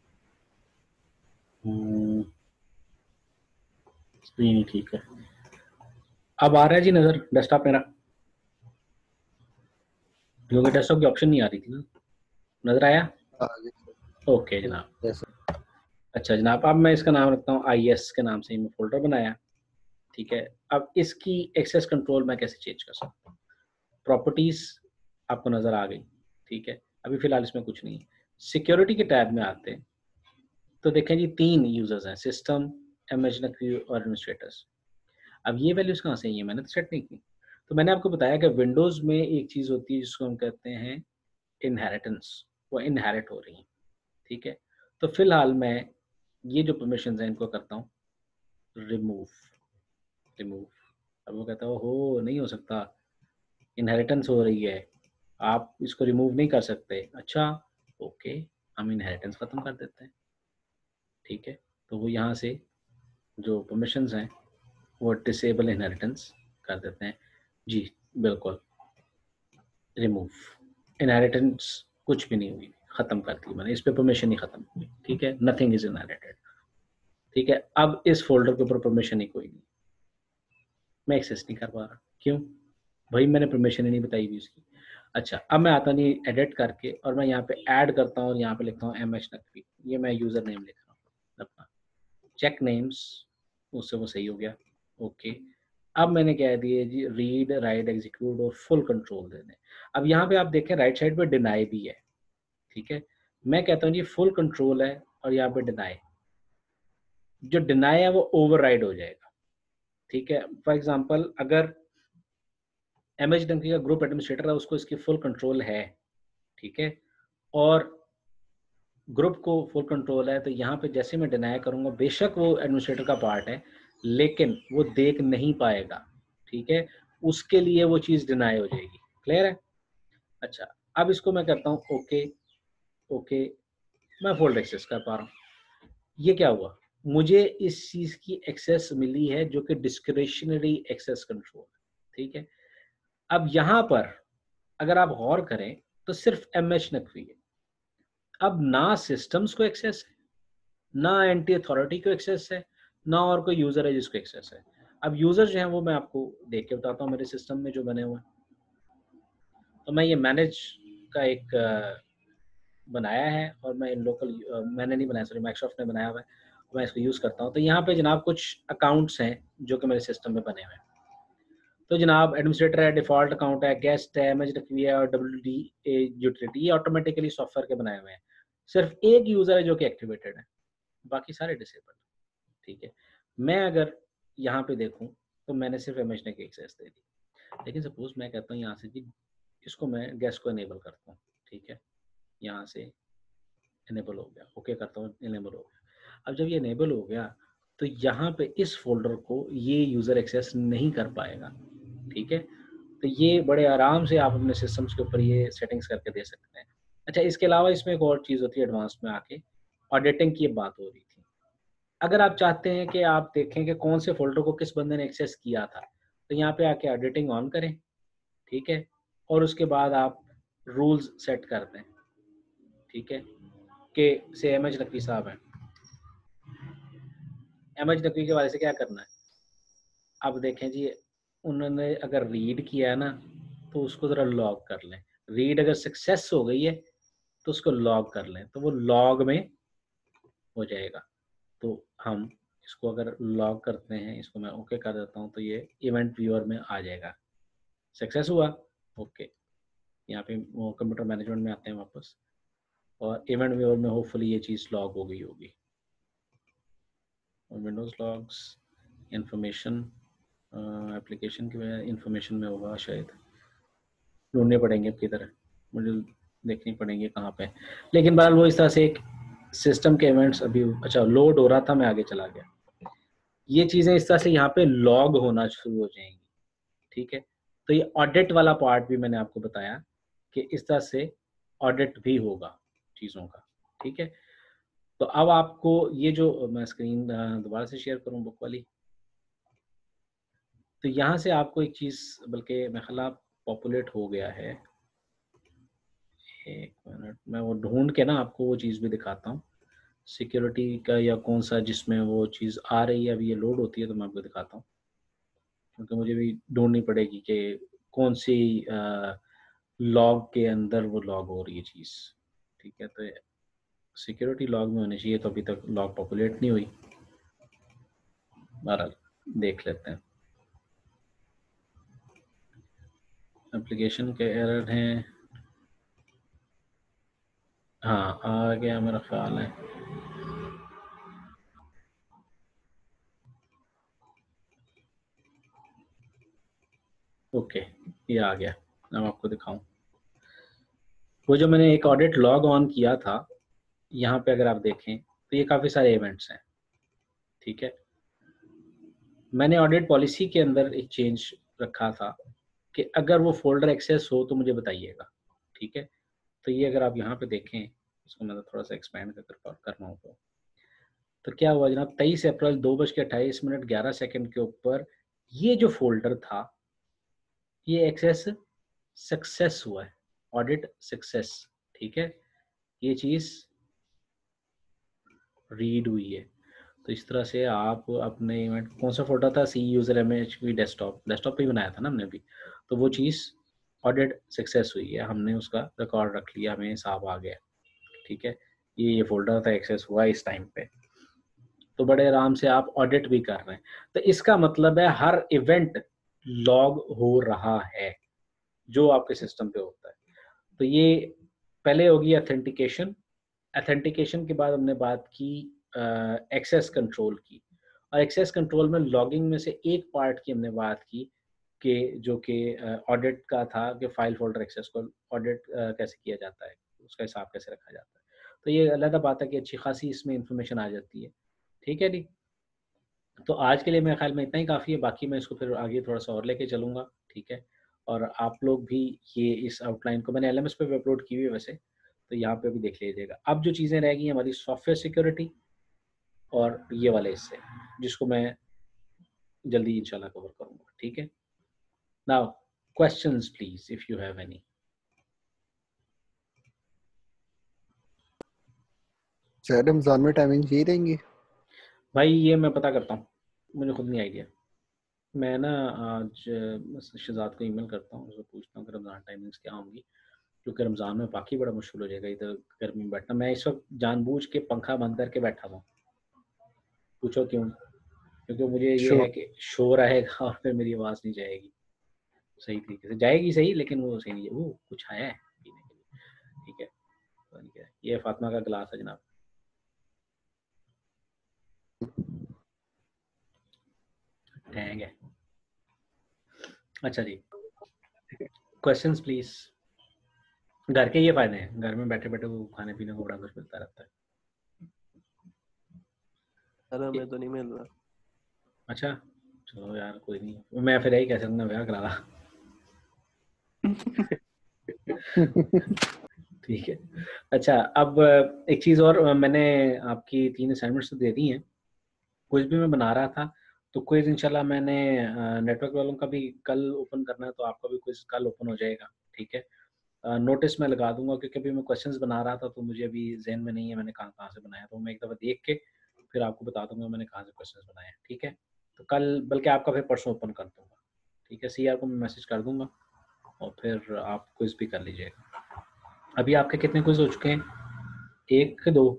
स्क्रीन ही ठीक है। अब आ रहा है जी नज़र डेस्कटॉप मेरा, क्योंकि डेस्कटॉप की ऑप्शन नहीं आ रही थी ना, नज़र आया? ओके जनाब। अच्छा जनाब, अब मैं इसका नाम रखता हूँ IS के नाम से ही मैं फोल्डर बनाया, ठीक है। अब इसकी एक्सेस कंट्रोल मैं कैसे चेंज कर सकता हूँ? प्रॉपर्टीज आपको नज़र आ गई, ठीक है। अभी फिलहाल इसमें कुछ नहीं है। सिक्योरिटी के टैब में आते हैं तो देखें जी 3 यूजर्स हैं, सिस्टम, इमेजिनरी और एडमिनिस्ट्रेटर्स। अब ये वैल्यूज कहाँ से आई है, मैंने तो सेट नहीं की। तो मैंने आपको बताया कि विंडोज में एक चीज़ होती है जिसको हम कहते हैं इनहेरिटेंस, वो इनहेरिट हो रही है, ठीक है। तो फिलहाल मैं ये जो परमिशंस हैं इनको करता हूँ रिमूव। अब वो कहता है हो नहीं हो सकता, इनहेरिटेंस हो रही है, आप इसको रिमूव नहीं कर सकते। अच्छा ओके, हम इनहेरिटेंस ख़त्म कर देते हैं, ठीक है। तो वो यहाँ से जो परमिशंस हैं वो डिसेबल इनहेरिटेंस कर देते हैं जी, बिल्कुल, रिमूव, इनहेरिटेंस कुछ भी नहीं हुई, ख़त्म कर दी मैंने, इस पे परमिशन ही ख़त्म हुई, ठीक है, नथिंग इज इनहेरिटेड, ठीक है। अब इस फोल्डर के ऊपर परमिशन ही कोई नहीं, मैं एक्सेस नहीं कर पा रहा, क्यों भाई, मैंने परमिशन ही नहीं बताई हुई उसकी। अच्छा, अब मैं आता नहीं एडिट करके और मैं यहाँ पे ऐड करता हूँ और यहाँ पे लिखता हूँ MH नकवी, ये मैं यूज़र नेम लिख रहा हूँ अपना, चेक नेम्स, उससे वो सही हो गया, ओके। अब मैंने कह दिए जी रीड, राइट, एग्जीक्यूट और फुल कंट्रोल दे दें। अब यहाँ पे आप देखें राइट साइड पे डिनाई भी है, ठीक है। मैं कहता हूँ जी फुल कंट्रोल है और यहाँ पे डिनाई, जो डिनाई है वो ओवरराइड हो जाएगा, ठीक है। फॉर एग्जांपल अगर एमएच डंकी का ग्रुप एडमिनिस्ट्रेटर है, उसको इसकी फुल कंट्रोल है, ठीक है, और ग्रुप को फुल कंट्रोल है, तो यहाँ पे जैसे मैं डिनाई करूंगा, बेशक वो एडमिनिस्ट्रेटर का पार्ट है लेकिन वो देख नहीं पाएगा, ठीक है, उसके लिए वो चीज़ डिनाई हो जाएगी। क्लियर है? अच्छा, अब इसको मैं करता हूँ ओके, ओके, मैं फोल्डर एक्सेस कर पा रहा हूँ। ये क्या हुआ, मुझे इस चीज़ की एक्सेस मिली है जो कि डिस्क्रिशनरी एक्सेस कंट्रोल, ठीक है। अब यहाँ पर अगर आप गौर करें तो सिर्फ MH नकवी है, अब ना सिस्टम्स को एक्सेस है, ना एंटी अथॉरिटी को एक्सेस है, ना और कोई यूजर है जिसको एक्सेस है। अब यूजर जो है वो मैं आपको देख के बताता हूँ मेरे सिस्टम में जो बने हुए हैं। तो मैं ये मैनेज का एक बनाया है और मैं लोकल मैंने नहीं बनाया, सॉरी माइक्रोसॉफ्ट ने बनाया हुआ है, मैं इसको यूज़ करता हूँ। तो यहाँ पे जनाब कुछ अकाउंट्स हैं जो कि मेरे सिस्टम में बने हुए हैं। तो जनाब एडमिनिस्ट्रेटर है, डिफ़ॉल्ट अकाउंट है, गेस्ट है, इमेज रखी हुई है और WDA यूटिलिटी, ये ऑटोमेटिकली सॉफ्टवेयर के बनाए हुए हैं। सिर्फ एक यूज़र है जो कि एक्टिवेटेड है, बाकी सारे डिसेबल। ठीक है, मैं अगर यहाँ पे देखूँ तो मैंने सिर्फ इमेज ने की एक्सेस दे दी। लेकिन सपोज मैं कहता हूँ यहाँ से जी इसको मैं गेस्ट को इनेबल करता हूँ, ठीक है, यहाँ से इनेबल हो गया, ओके करता हूँ, इनेबल हो गया। अब जब ये इनेबल हो गया तो यहाँ पे इस फोल्डर को ये यूज़र एक्सेस नहीं कर पाएगा, ठीक है। तो ये बड़े आराम से आप अपने सिस्टम्स के ऊपर ये सेटिंग्स करके दे सकते हैं। अच्छा, इसके अलावा इसमें एक और चीज़ होती है एडवांस में आके, ऑडिटिंग की बात हो रही थी। अगर आप चाहते हैं कि आप देखें कि कौन से फोल्डर को किस बंदे ने एक्सेस किया था, तो यहाँ पे आके ऑडिटिंग ऑन करें, ठीक है, और उसके बाद आप रूल्स सेट कर दें, ठीक है, कि से एम एच नकवी साहब हैं, एम एच नकवी के वाले से क्या करना है। अब देखें जी, उन्होंने अगर रीड किया है ना तो उसको ज़रा लॉग कर लें। रीड अगर सक्सेस हो गई है तो उसको लॉग कर लें, तो वो लॉग में हो जाएगा। तो हम इसको अगर लॉग करते हैं, इसको मैं ओके कर देता हूँ, तो ये इवेंट व्यूअर में आ जाएगा। सक्सेस हुआ, ओके। यहाँ पे वो कंप्यूटर मैनेजमेंट में आते हैं वापस, और इवेंट व्यूअर में होपफुली ये चीज़ लॉग हो गई होगी। और विंडोज़ लॉग्स इंफॉर्मेशन एप्लीकेशन की वजह इंफॉर्मेशन में होगा शायद, ढूंढने पड़ेंगे आपकी तरह, मुझे देखनी पड़ेंगे कहाँ पे। लेकिन बहरहाल वो इस तरह से एक सिस्टम के इवेंट्स अभी, अच्छा लोड हो रहा था, मैं आगे चला गया। ये चीज़ें इस तरह से यहाँ पे लॉग होना शुरू हो जाएंगी, ठीक है। तो ये ऑडिट वाला पार्ट भी मैंने आपको बताया कि इस तरह से ऑडिट भी होगा चीज़ों का, ठीक है। तो अब आपको ये जो मैं स्क्रीन दोबारा से शेयर करूँ बुक वाली, तो यहाँ से आपको एक चीज़, बल्कि मेरा ख्याल पॉपुलेट हो गया है, एक मिनट मैं वो ढूंढ के ना आपको वो चीज़ भी दिखाता हूँ, सिक्योरिटी का या कौन सा जिसमें वो चीज़ आ रही है। अभी ये लोड होती है तो मैं आपको दिखाता हूँ, क्योंकि मुझे भी ढूंढनी पड़ेगी कि कौन सी लॉग के अंदर वो लॉग हो रही है चीज़, ठीक है। तो सिक्योरिटी लॉग में होनी चाहिए, तो अभी तक लॉग पॉपुलेट नहीं हुई। बहरहाल देख लेते हैं। एप्लीकेशन के एरर हैं, हाँ आ गया मेरा ख्याल है। ओके, ये आ गया, अब आपको दिखाऊं। वो जो मैंने एक ऑडिट लॉग ऑन किया था, यहाँ पे अगर आप देखें तो ये काफ़ी सारे इवेंट्स हैं, ठीक है। मैंने ऑडिट पॉलिसी के अंदर एक चेंज रखा था कि अगर वो फोल्डर एक्सेस हो तो मुझे बताइएगा, ठीक है। तो ये अगर आप यहाँ पे देखें, इसको मैं थोड़ा सा एक्सपेंड करना होगा, तो क्या हुआ जनाब, 23 अप्रैल 2:28 के ऊपर ये जो फोल्डर था ये एक्सेस सक्सेस हुआ है, ऑडिट सक्सेस, ठीक है। ये चीज़ रीड हुई है। तो इस तरह से आप अपने इवेंट, कौन सा फोल्डर था, सी यूज़र MHP डेस्कटॉप पे ही बनाया था ना हमने भी, तो वो चीज़ ऑडिट सक्सेस हुई है, हमने उसका रिकॉर्ड रख लिया, हमें हिसाब आ गया, ठीक है। ये फोल्डर था, एक्सेस हुआ इस टाइम पे, तो बड़े आराम से आप ऑडिट भी कर रहे हैं। तो इसका मतलब है हर इवेंट लॉग हो रहा है जो आपके सिस्टम पे होता है। तो ये पहले होगी ऑथेंटिकेशन, ऑथेंटिकेशन के बाद हमने बात की एक्सेस कंट्रोल की, और एक्सेस कंट्रोल में लॉगिंग में से एक पार्ट की हमने बात की कि जो कि ऑडिट का था कि फाइल फोल्डर एक्सेस को ऑडिट कैसे किया जाता है, उसका हिसाब कैसे रखा जाता है। तो ये अलग बात है कि अच्छी खासी इसमें इंफॉर्मेशन आ जाती है, ठीक है जी। तो आज के लिए मेरे ख्याल में इतना ही काफ़ी है, बाकी मैं इसको फिर आगे थोड़ा सा और लेके चलूँगा, ठीक है। और आप लोग भी ये इस आउटलाइन को मैंने LMS पे भी अपलोड की हुई है वैसे, तो यहाँ पे भी देख लीजिएगा। अब जो चीज़ें रह गई हमारी सॉफ्टवेयर सिक्योरिटी और ये वाले हिस्से, जिसको मैं जल्दी इंशाल्लाह कवर करूँगा, ठीक है। Now questions please if you have any. Sir Ramzan में टाइमिंग यही रहेंगी? भाई ये मैं पता करता हूँ, मुझे खुद नहीं आइडिया। मैं ना आज शहजाद को ईमेल करता हूँ, उससे पूछता हूँ कि रमज़ान टाइमिंग्स क्या होंगी, क्योंकि रमज़ान में बाकी बड़ा मुश्किल हो जाएगा इधर गर्मी में बैठना। मैं इस वक्त जानबूझ के पंखा बंद करके बैठा हुआ हूँ। पूछो क्यों? क्योंकि मुझे ये है Sure. कि शोर आएगा और फिर मेरी आवाज़ नहीं जाएगी सही तरीके से, जाएगी सही लेकिन वो सही नहीं, वो कुछ आया है पीने के लिए, ठीक है, पता नहीं क्या है। ये फातिमा का गिलास है जनाब। टैंग है। अच्छा जी, क्वेश्चंस प्लीज। घर के ये फायदे हैं, घर में बैठे बैठे वो खाने पीने को बड़ा कुछ मिलता रहता है। सर हमें तो नहीं मिल रहा। अच्छा चलो यार कोई नहीं, मैं फिर यही कह सकता ब्याह करा ला। ठीक है। अच्छा अब एक चीज़ और, मैंने आपकी 3 असाइनमेंट्स तो दे दी हैं। क्विज भी मैं बना रहा था, तो क्विज इंशाल्लाह मैंने नेटवर्क वालों का भी कल ओपन करना है, तो आपका भी क्विज कल ओपन हो जाएगा, ठीक है। नोटिस मैं लगा दूंगा, क्योंकि अभी मैं क्वेश्चंस बना रहा था तो मुझे अभी ज़हन में नहीं है मैंने कहाँ कहाँ से बनाया, तो मैं एक दफ़ा देख के फिर आपको बता दूंगा मैंने कहाँ से क्वेश्चंस बनाए हैं, ठीक है। तो कल बल्कि आपका फिर परसों ओपन कर दूंगा, ठीक है। सीआर को मैं मैसेज कर दूंगा और फिर आप क्विज भी कर लीजिएगा। अभी आपके कितने क्विज हो चुके हैं? 1 के 2?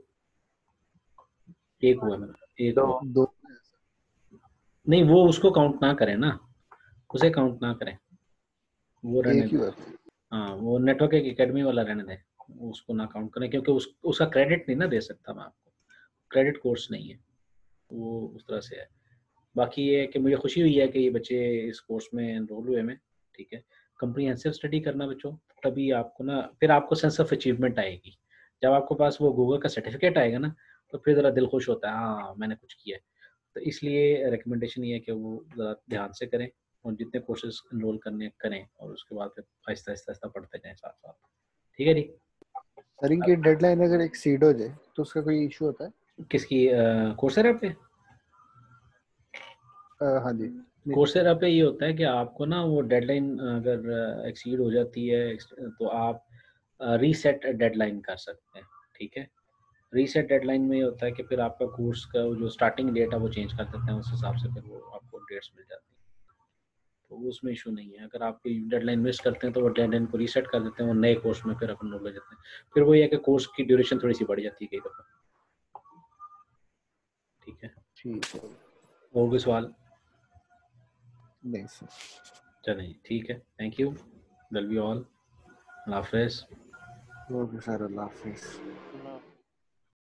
1 हुआ मेरा, 1 दो हुआ। 2 नहीं वो उसको काउंट ना करें ना, उसे काउंट ना करें, वो रहने एक ही दें। हुआ। हाँ वो नेटवर्क एक एकेडमी वाला रहने दें, उसको ना काउंट करें, क्योंकि उसका क्रेडिट नहीं ना दे सकता मैं आपको, क्रेडिट कोर्स नहीं है वो, उस तरह से है। बाकी ये है कि मुझे खुशी हुई है कि ये बच्चे इस कोर्स में एनरोल हुए में, ठीक है। कम्प्रीहेंसिव स्टडी करना बच्चों, तभी आपको ना फिर आपको सेंस ऑफ अचीवमेंट आएगी। जब आपके पास वो गूगल का सर्टिफिकेट आएगा ना, तो फिर ज़रा दिल खुश होता है, हाँ मैंने कुछ किया है। तो इसलिए रिकमेंडेशन ये है कि वो ज़रा ध्यान से करें और जितने कोर्सेज एनरोल करने करें, और उसके बाद फिर आहिस्ता आहिस्ता आहिस्ता पढ़ते जाएं साथ साथ, ठीक है जी। सर इनकी डेडलाइन अगर एक्सीड हो जाए तो उसका कोई इशू होता है? किसकी कोर्सेरा पे? हाँ जी। नहीं, कोर्सेरा पे ये होता है कि आपको ना वो डेडलाइन अगर एक्सीड हो जाती है तो आप रीसेट डेडलाइन कर सकते हैं, ठीक है। रीसेट डेडलाइन में ये होता है कि फिर आपका कोर्स का वो जो स्टार्टिंग डेट है वो चेंज कर देते हैं, उस हिसाब से फिर वो आपको डेट्स मिल जाती हैं, तो उसमें इशू नहीं है। अगर आप कोई डेडलाइन मिस करते हैं तो वो डेडलाइन को रीसेट कर देते हैं और नए कोर्स में फिर अपन लोग ले जाते हैं। फिर वो ये है कि कोर्स की ड्यूरेशन थोड़ी सी बढ़ जाती है कई दफ़ा, ठीक है। ठीक है। और कोई सवाल? नहीं सर। चलें ठीक है, thank you, will be all, Allah हाफ़िज़। ओके सर, अल्लाह हाफिज़।